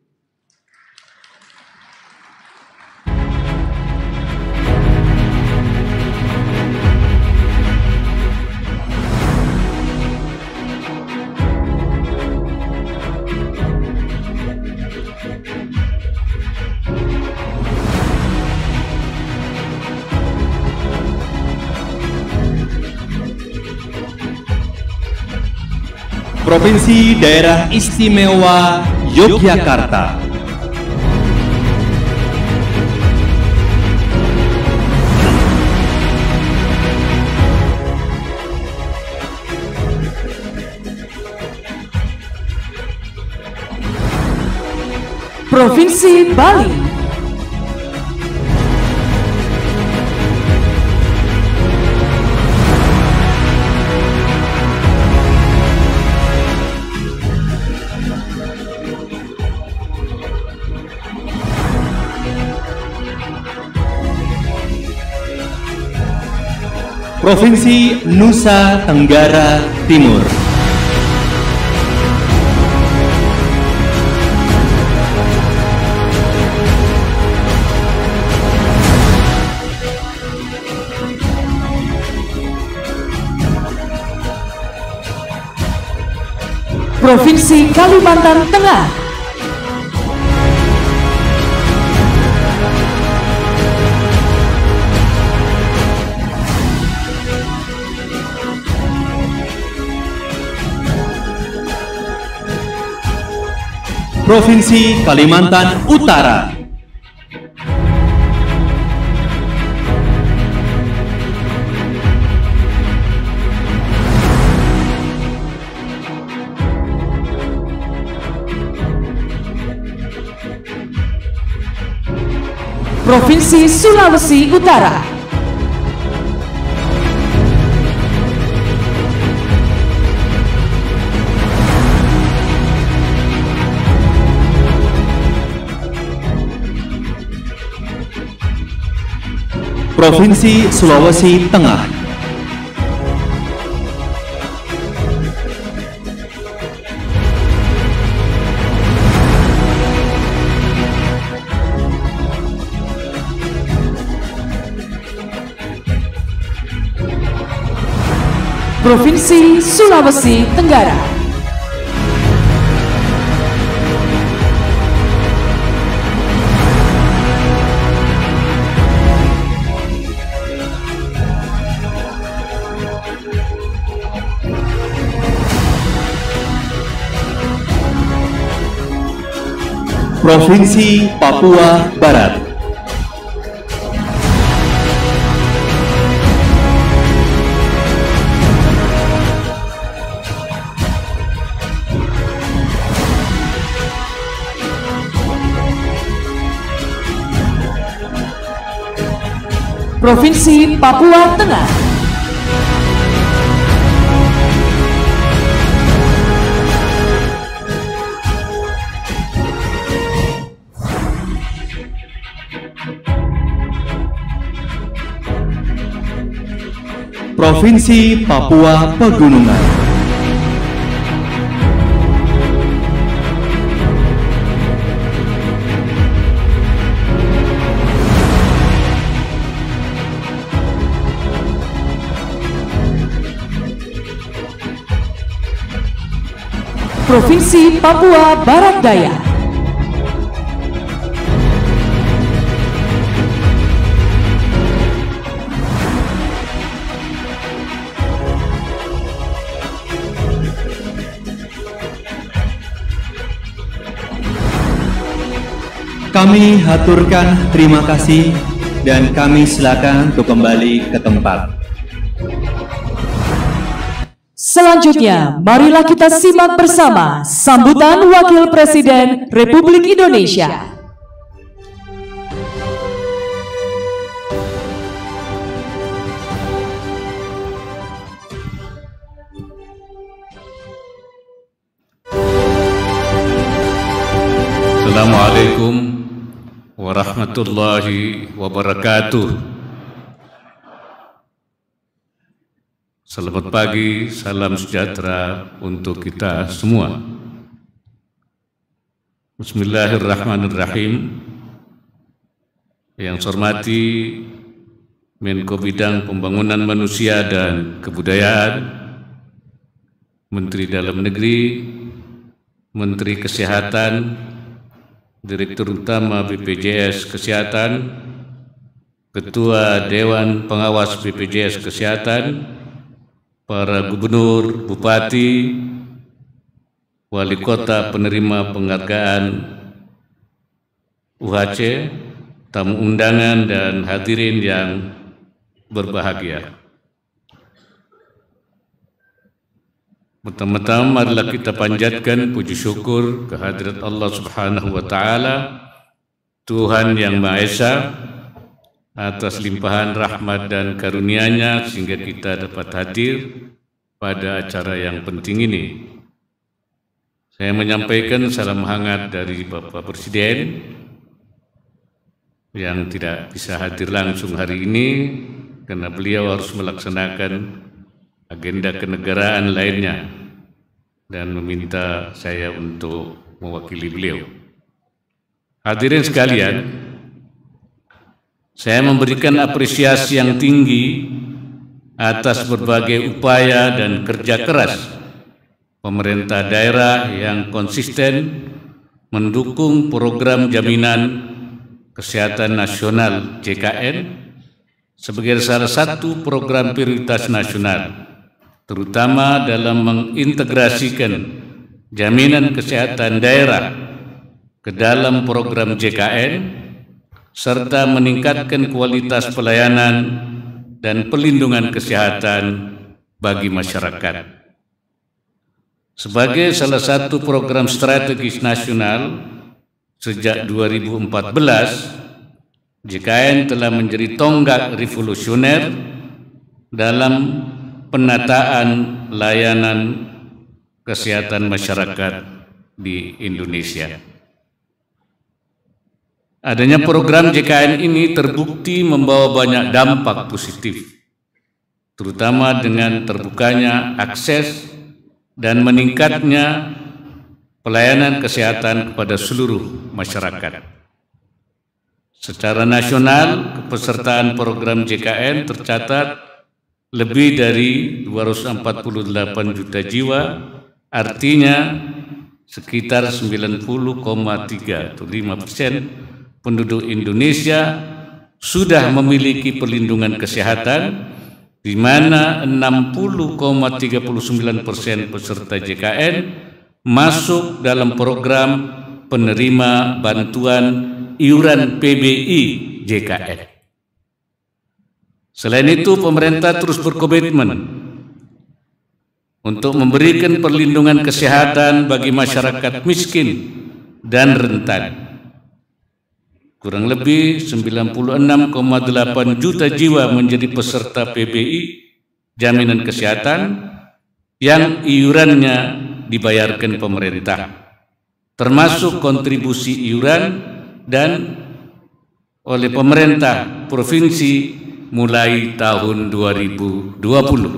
Provinsi Daerah Istimewa Yogyakarta. Provinsi Bali. Provinsi Nusa Tenggara Timur. Provinsi Kalimantan Tengah. Provinsi Kalimantan Utara. Provinsi Sulawesi Utara. Provinsi Sulawesi Tengah. Provinsi Sulawesi Tenggara. Provinsi Papua Barat. Provinsi Papua Tengah. Provinsi Papua Pegunungan. Provinsi Papua Barat Daya. Kami haturkan terima kasih dan kami silakan untuk kembali ke tempat. Selanjutnya, marilah kita simak bersama sambutan Wakil Presiden Republik Indonesia. Assalamualaikum warahmatullahi wabarakatuh. Selamat pagi, salam sejahtera untuk kita semua. Bismillahirrahmanirrahim. Yang saya hormati Menko Bidang Pembangunan Manusia dan Kebudayaan, Menteri Dalam Negeri, Menteri Kesehatan, Direktur Utama B P J S Kesehatan, Ketua Dewan Pengawas B P J S Kesehatan, para gubernur, bupati, wali kota penerima penghargaan U H C, tamu undangan dan hadirin yang berbahagia. Pertama-tama marilah kita panjatkan puji syukur kehadirat Allah Subhanahu wa Ta'ala, Tuhan yang Maha Esa, atas limpahan rahmat dan karunia-Nya sehingga kita dapat hadir pada acara yang penting ini. Saya menyampaikan salam hangat dari Bapak Presiden yang tidak bisa hadir langsung hari ini karena beliau harus melaksanakan agenda kenegaraan lainnya dan meminta saya untuk mewakili beliau. Hadirin sekalian, saya memberikan apresiasi yang tinggi atas berbagai upaya dan kerja keras pemerintah daerah yang konsisten mendukung program jaminan kesehatan nasional J K N sebagai salah satu program prioritas nasional, terutama dalam mengintegrasikan jaminan kesehatan daerah ke dalam program J K N serta meningkatkan kualitas pelayanan dan pelindungan kesehatan bagi masyarakat. Sebagai salah satu program strategis nasional sejak dua ribu empat belas, J K N telah menjadi tonggak revolusioner dalam penataan layanan kesehatan masyarakat di Indonesia. Adanya program J K N ini terbukti membawa banyak dampak positif, terutama dengan terbukanya akses dan meningkatnya pelayanan kesehatan kepada seluruh masyarakat. Secara nasional, kepesertaan program J K N tercatat lebih dari dua ratus empat puluh delapan juta jiwa, artinya sekitar sembilan puluh koma tiga atau lima persen penduduk Indonesia sudah memiliki perlindungan kesehatan, di mana enam puluh koma tiga sembilan persen peserta J K N masuk dalam program penerima bantuan iuran P B I J K N. Selain itu, pemerintah terus berkomitmen untuk memberikan perlindungan kesehatan bagi masyarakat miskin dan rentan. Kurang lebih sembilan puluh enam koma delapan juta jiwa menjadi peserta P B I jaminan kesehatan yang iurannya dibayarkan pemerintah, termasuk kontribusi iuran dan oleh pemerintah provinsi mulai tahun dua ribu dua puluh.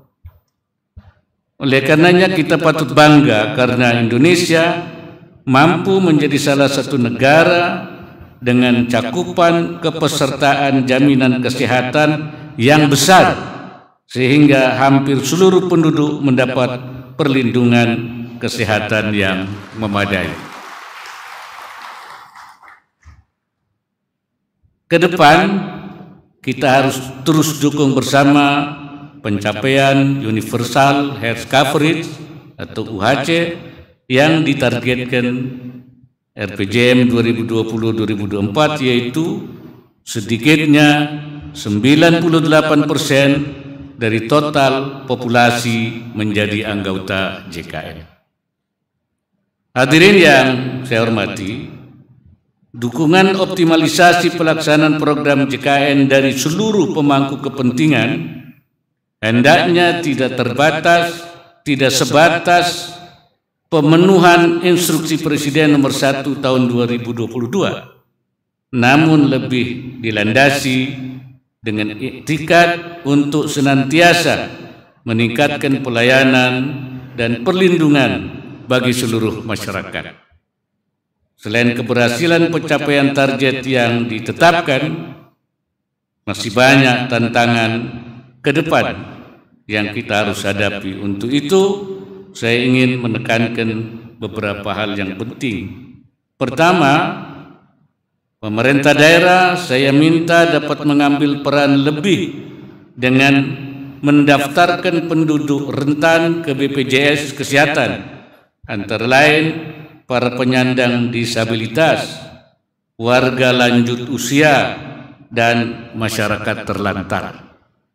Oleh karenanya kita patut bangga karena Indonesia mampu menjadi salah satu negara dengan cakupan kepesertaan jaminan kesehatan yang besar, sehingga hampir seluruh penduduk mendapat perlindungan kesehatan yang memadai. Ke depan, kita harus terus dukung bersama pencapaian Universal Health Coverage atau U H C yang ditargetkan R P J M dua ribu dua puluh sampai dua ribu dua puluh empat, yaitu sedikitnya sembilan puluh delapan persen dari total populasi menjadi anggota J K N. Hadirin yang saya hormati, dukungan optimalisasi pelaksanaan program J K N dari seluruh pemangku kepentingan hendaknya tidak terbatas, tidak sebatas pemenuhan instruksi Presiden nomor satu tahun dua ribu dua puluh dua, namun lebih dilandasi dengan iktikat untuk senantiasa meningkatkan pelayanan dan perlindungan bagi seluruh masyarakat. Selain keberhasilan pencapaian target yang ditetapkan, masih banyak tantangan ke depan yang kita harus hadapi. Untuk itu, saya ingin menekankan beberapa hal yang penting. Pertama, pemerintah daerah saya minta dapat mengambil peran lebih dengan mendaftarkan penduduk rentan ke B P J S Kesehatan, antara lain para penyandang disabilitas, warga lanjut usia, dan masyarakat terlantar.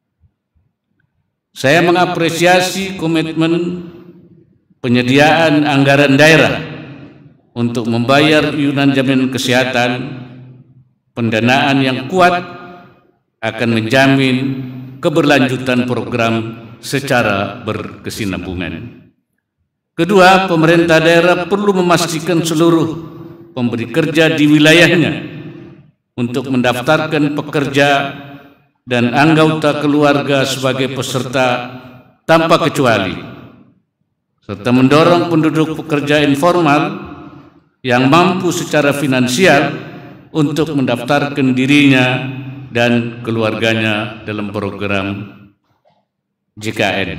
Saya mengapresiasi komitmen penyediaan anggaran daerah untuk membayar iuran jaminan kesehatan. Pendanaan yang kuat akan menjamin keberlanjutan program secara berkesinambungan. Kedua, pemerintah daerah perlu memastikan seluruh pemberi kerja di wilayahnya untuk mendaftarkan pekerja dan anggota keluarga sebagai peserta tanpa kecuali, serta mendorong penduduk pekerja informal yang mampu secara finansial untuk mendaftarkan dirinya dan keluarganya dalam program J K N.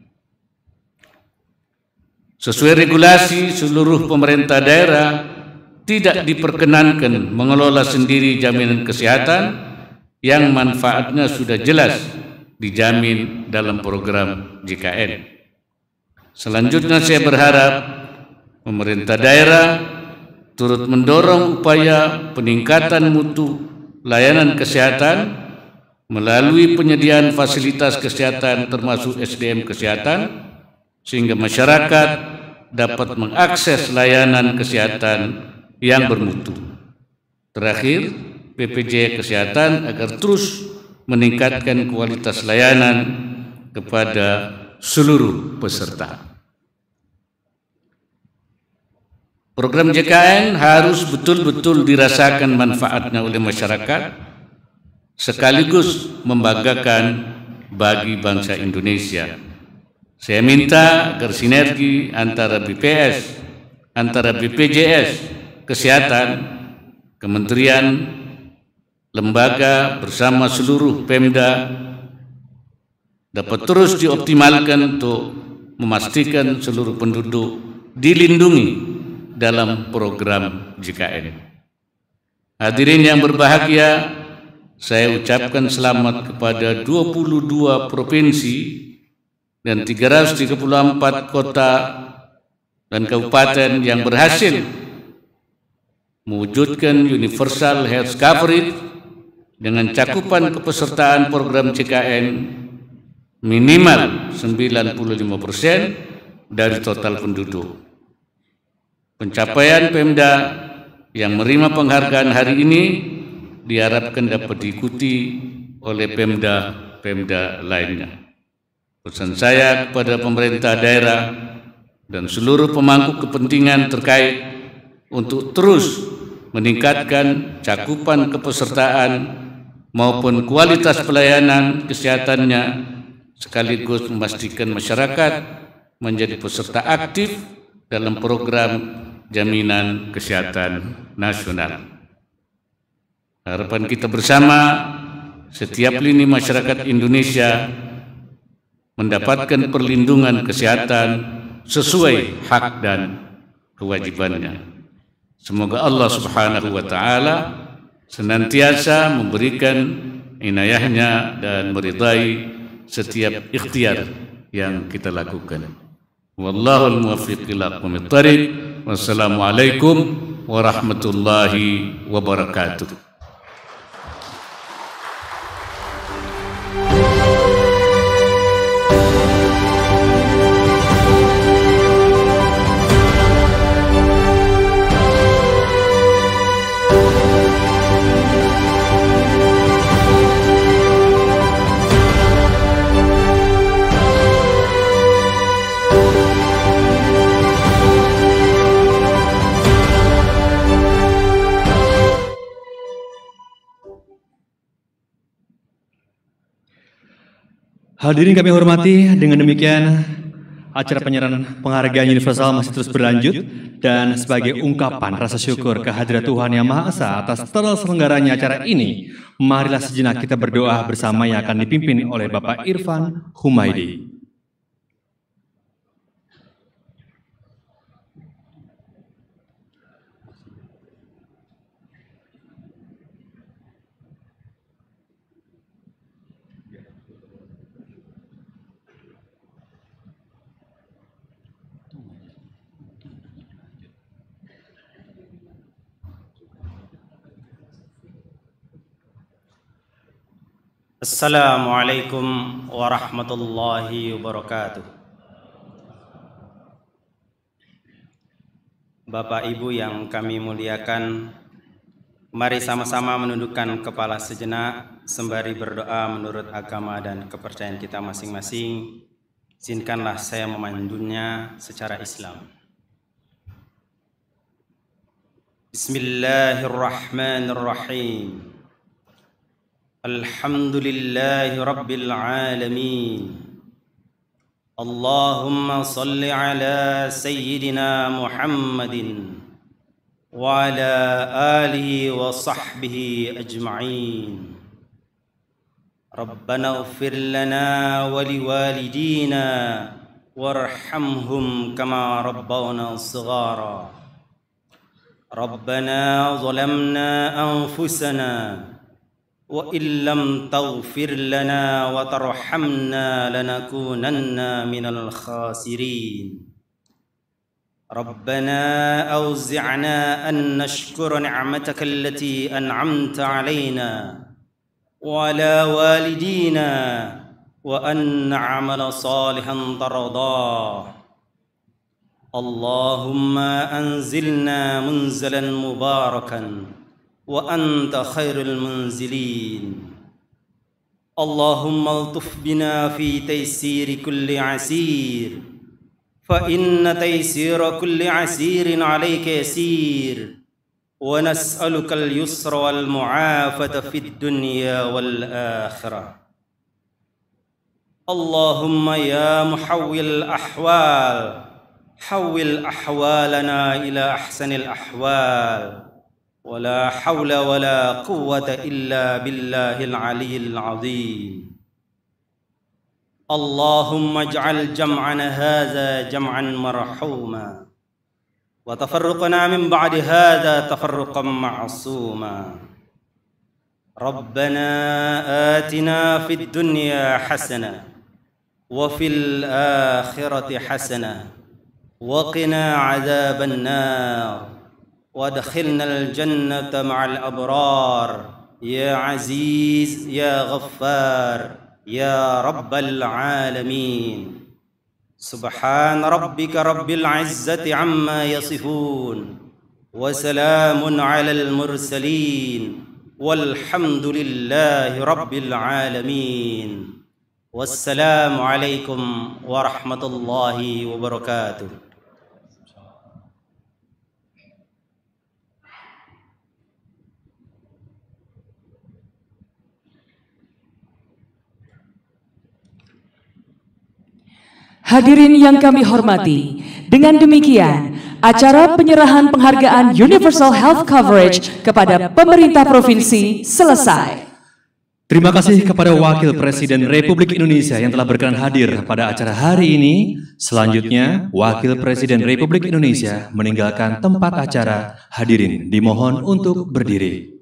Sesuai regulasi, seluruh pemerintah daerah tidak diperkenankan mengelola sendiri jaminan kesehatan yang manfaatnya sudah jelas dijamin dalam program J K N. Selanjutnya, saya berharap pemerintah daerah turut mendorong upaya peningkatan mutu layanan kesehatan melalui penyediaan fasilitas kesehatan termasuk S D M kesehatan, sehingga masyarakat dapat mengakses layanan kesehatan yang bermutu. Terakhir, B P J Kesehatan agar terus meningkatkan kualitas layanan kepada seluruh peserta. Program J K N harus betul-betul dirasakan manfaatnya oleh masyarakat, sekaligus membanggakan bagi bangsa Indonesia. Saya minta agar sinergi antara B P S, antara B P J S, Kesehatan, Kementerian, lembaga bersama seluruh Pemda dapat terus dioptimalkan untuk memastikan seluruh penduduk dilindungi dalam program J K N. Hadirin yang berbahagia, saya ucapkan selamat kepada dua puluh dua provinsi dan tiga ratus tiga puluh empat kota dan kabupaten yang berhasil mewujudkan universal health coverage dengan cakupan kepesertaan program J K N minimal sembilan puluh lima persen dari total penduduk. Pencapaian Pemda yang menerima penghargaan hari ini diharapkan dapat diikuti oleh Pemda-Pemda lainnya. Pesan saya kepada pemerintah daerah dan seluruh pemangku kepentingan terkait untuk terus meningkatkan cakupan kepesertaan maupun kualitas pelayanan kesehatannya, sekaligus memastikan masyarakat menjadi peserta aktif dalam program Jaminan Kesehatan Nasional. Harapan kita bersama, setiap lini masyarakat Indonesia mendapatkan perlindungan kesehatan sesuai hak dan kewajibannya. Semoga Allah Subhanahu wa Ta'ala senantiasa memberikan inayahnya dan meridai setiap ikhtiar yang kita lakukan. Wallahul muwaffiq ila aqwamit thariq. Wassalamualaikum warahmatullahi wabarakatuh. Hadirin kami hormati, dengan demikian acara penyerahan penghargaan universal masih terus berlanjut, dan sebagai ungkapan rasa syukur kehadirat Tuhan Yang Maha Esa atas terselenggaranya acara ini, marilah sejenak kita berdoa bersama yang akan dipimpin oleh Bapak Irfan Humaydi. Assalamualaikum warahmatullahi wabarakatuh. Bapak Ibu yang kami muliakan, mari sama-sama menundukkan kepala sejenak sembari berdoa menurut agama dan kepercayaan kita masing-masing. Izinkanlah saya memandunya secara Islam. Bismillahirrahmanirrahim. Alhamdulillahi Rabbil Alamin. Allahumma salli ala Sayyidina Muhammadin wa ala alihi wa sahbihi ajma'in. Rabbana ighfir lana wa liwalidina warhamhum kama rabbawna shighara. Rabbana zalamna anfusana wa illam taghfir lana wa tarhamna lanakunanna minal khasirin. Rabbana awzi'na an nashkura ni'mataka allati an'amta 'alaina wa ala walidina wa an na'mala salihan tardah. Allahumma anzilna munzalan mubarakan وأنت خير المنزلين. اللهم الطف بنا في تيسير كل عسير، فإن تيسير كل عسير عليك يسير، ونسألك اليسر والمعافاة في الدنيا والآخرة. اللهم يا محول الأحوال حول أحوالنا إلى أحسن الأحوال، ولا حول ولا قوة إلا بالله العلي العظيم. اللهم اجعل جمعنا هذا جمعا مرحوما، وتفرقنا من بعد هذا تفرقا معصوما. ربنا آتنا في الدنيا حسنة وفي الآخرة حسنة وقنا عذاب النار، وادخلنا الجنة مع الأبرار يا عزيز يا غفار يا رب العالمين. سبحان ربك رب العزة عما يصفون، وسلام على المرسلين، والحمد لله رب العالمين. والسلام عليكم ورحمة الله وبركاته. Hadirin yang kami hormati, dengan demikian acara penyerahan penghargaan Universal Health Coverage kepada pemerintah provinsi selesai. Terima kasih kepada Wakil Presiden Republik Indonesia yang telah berkenan hadir pada acara hari ini. Selanjutnya, Wakil Presiden Republik Indonesia meninggalkan tempat acara. Hadirin dimohon untuk berdiri.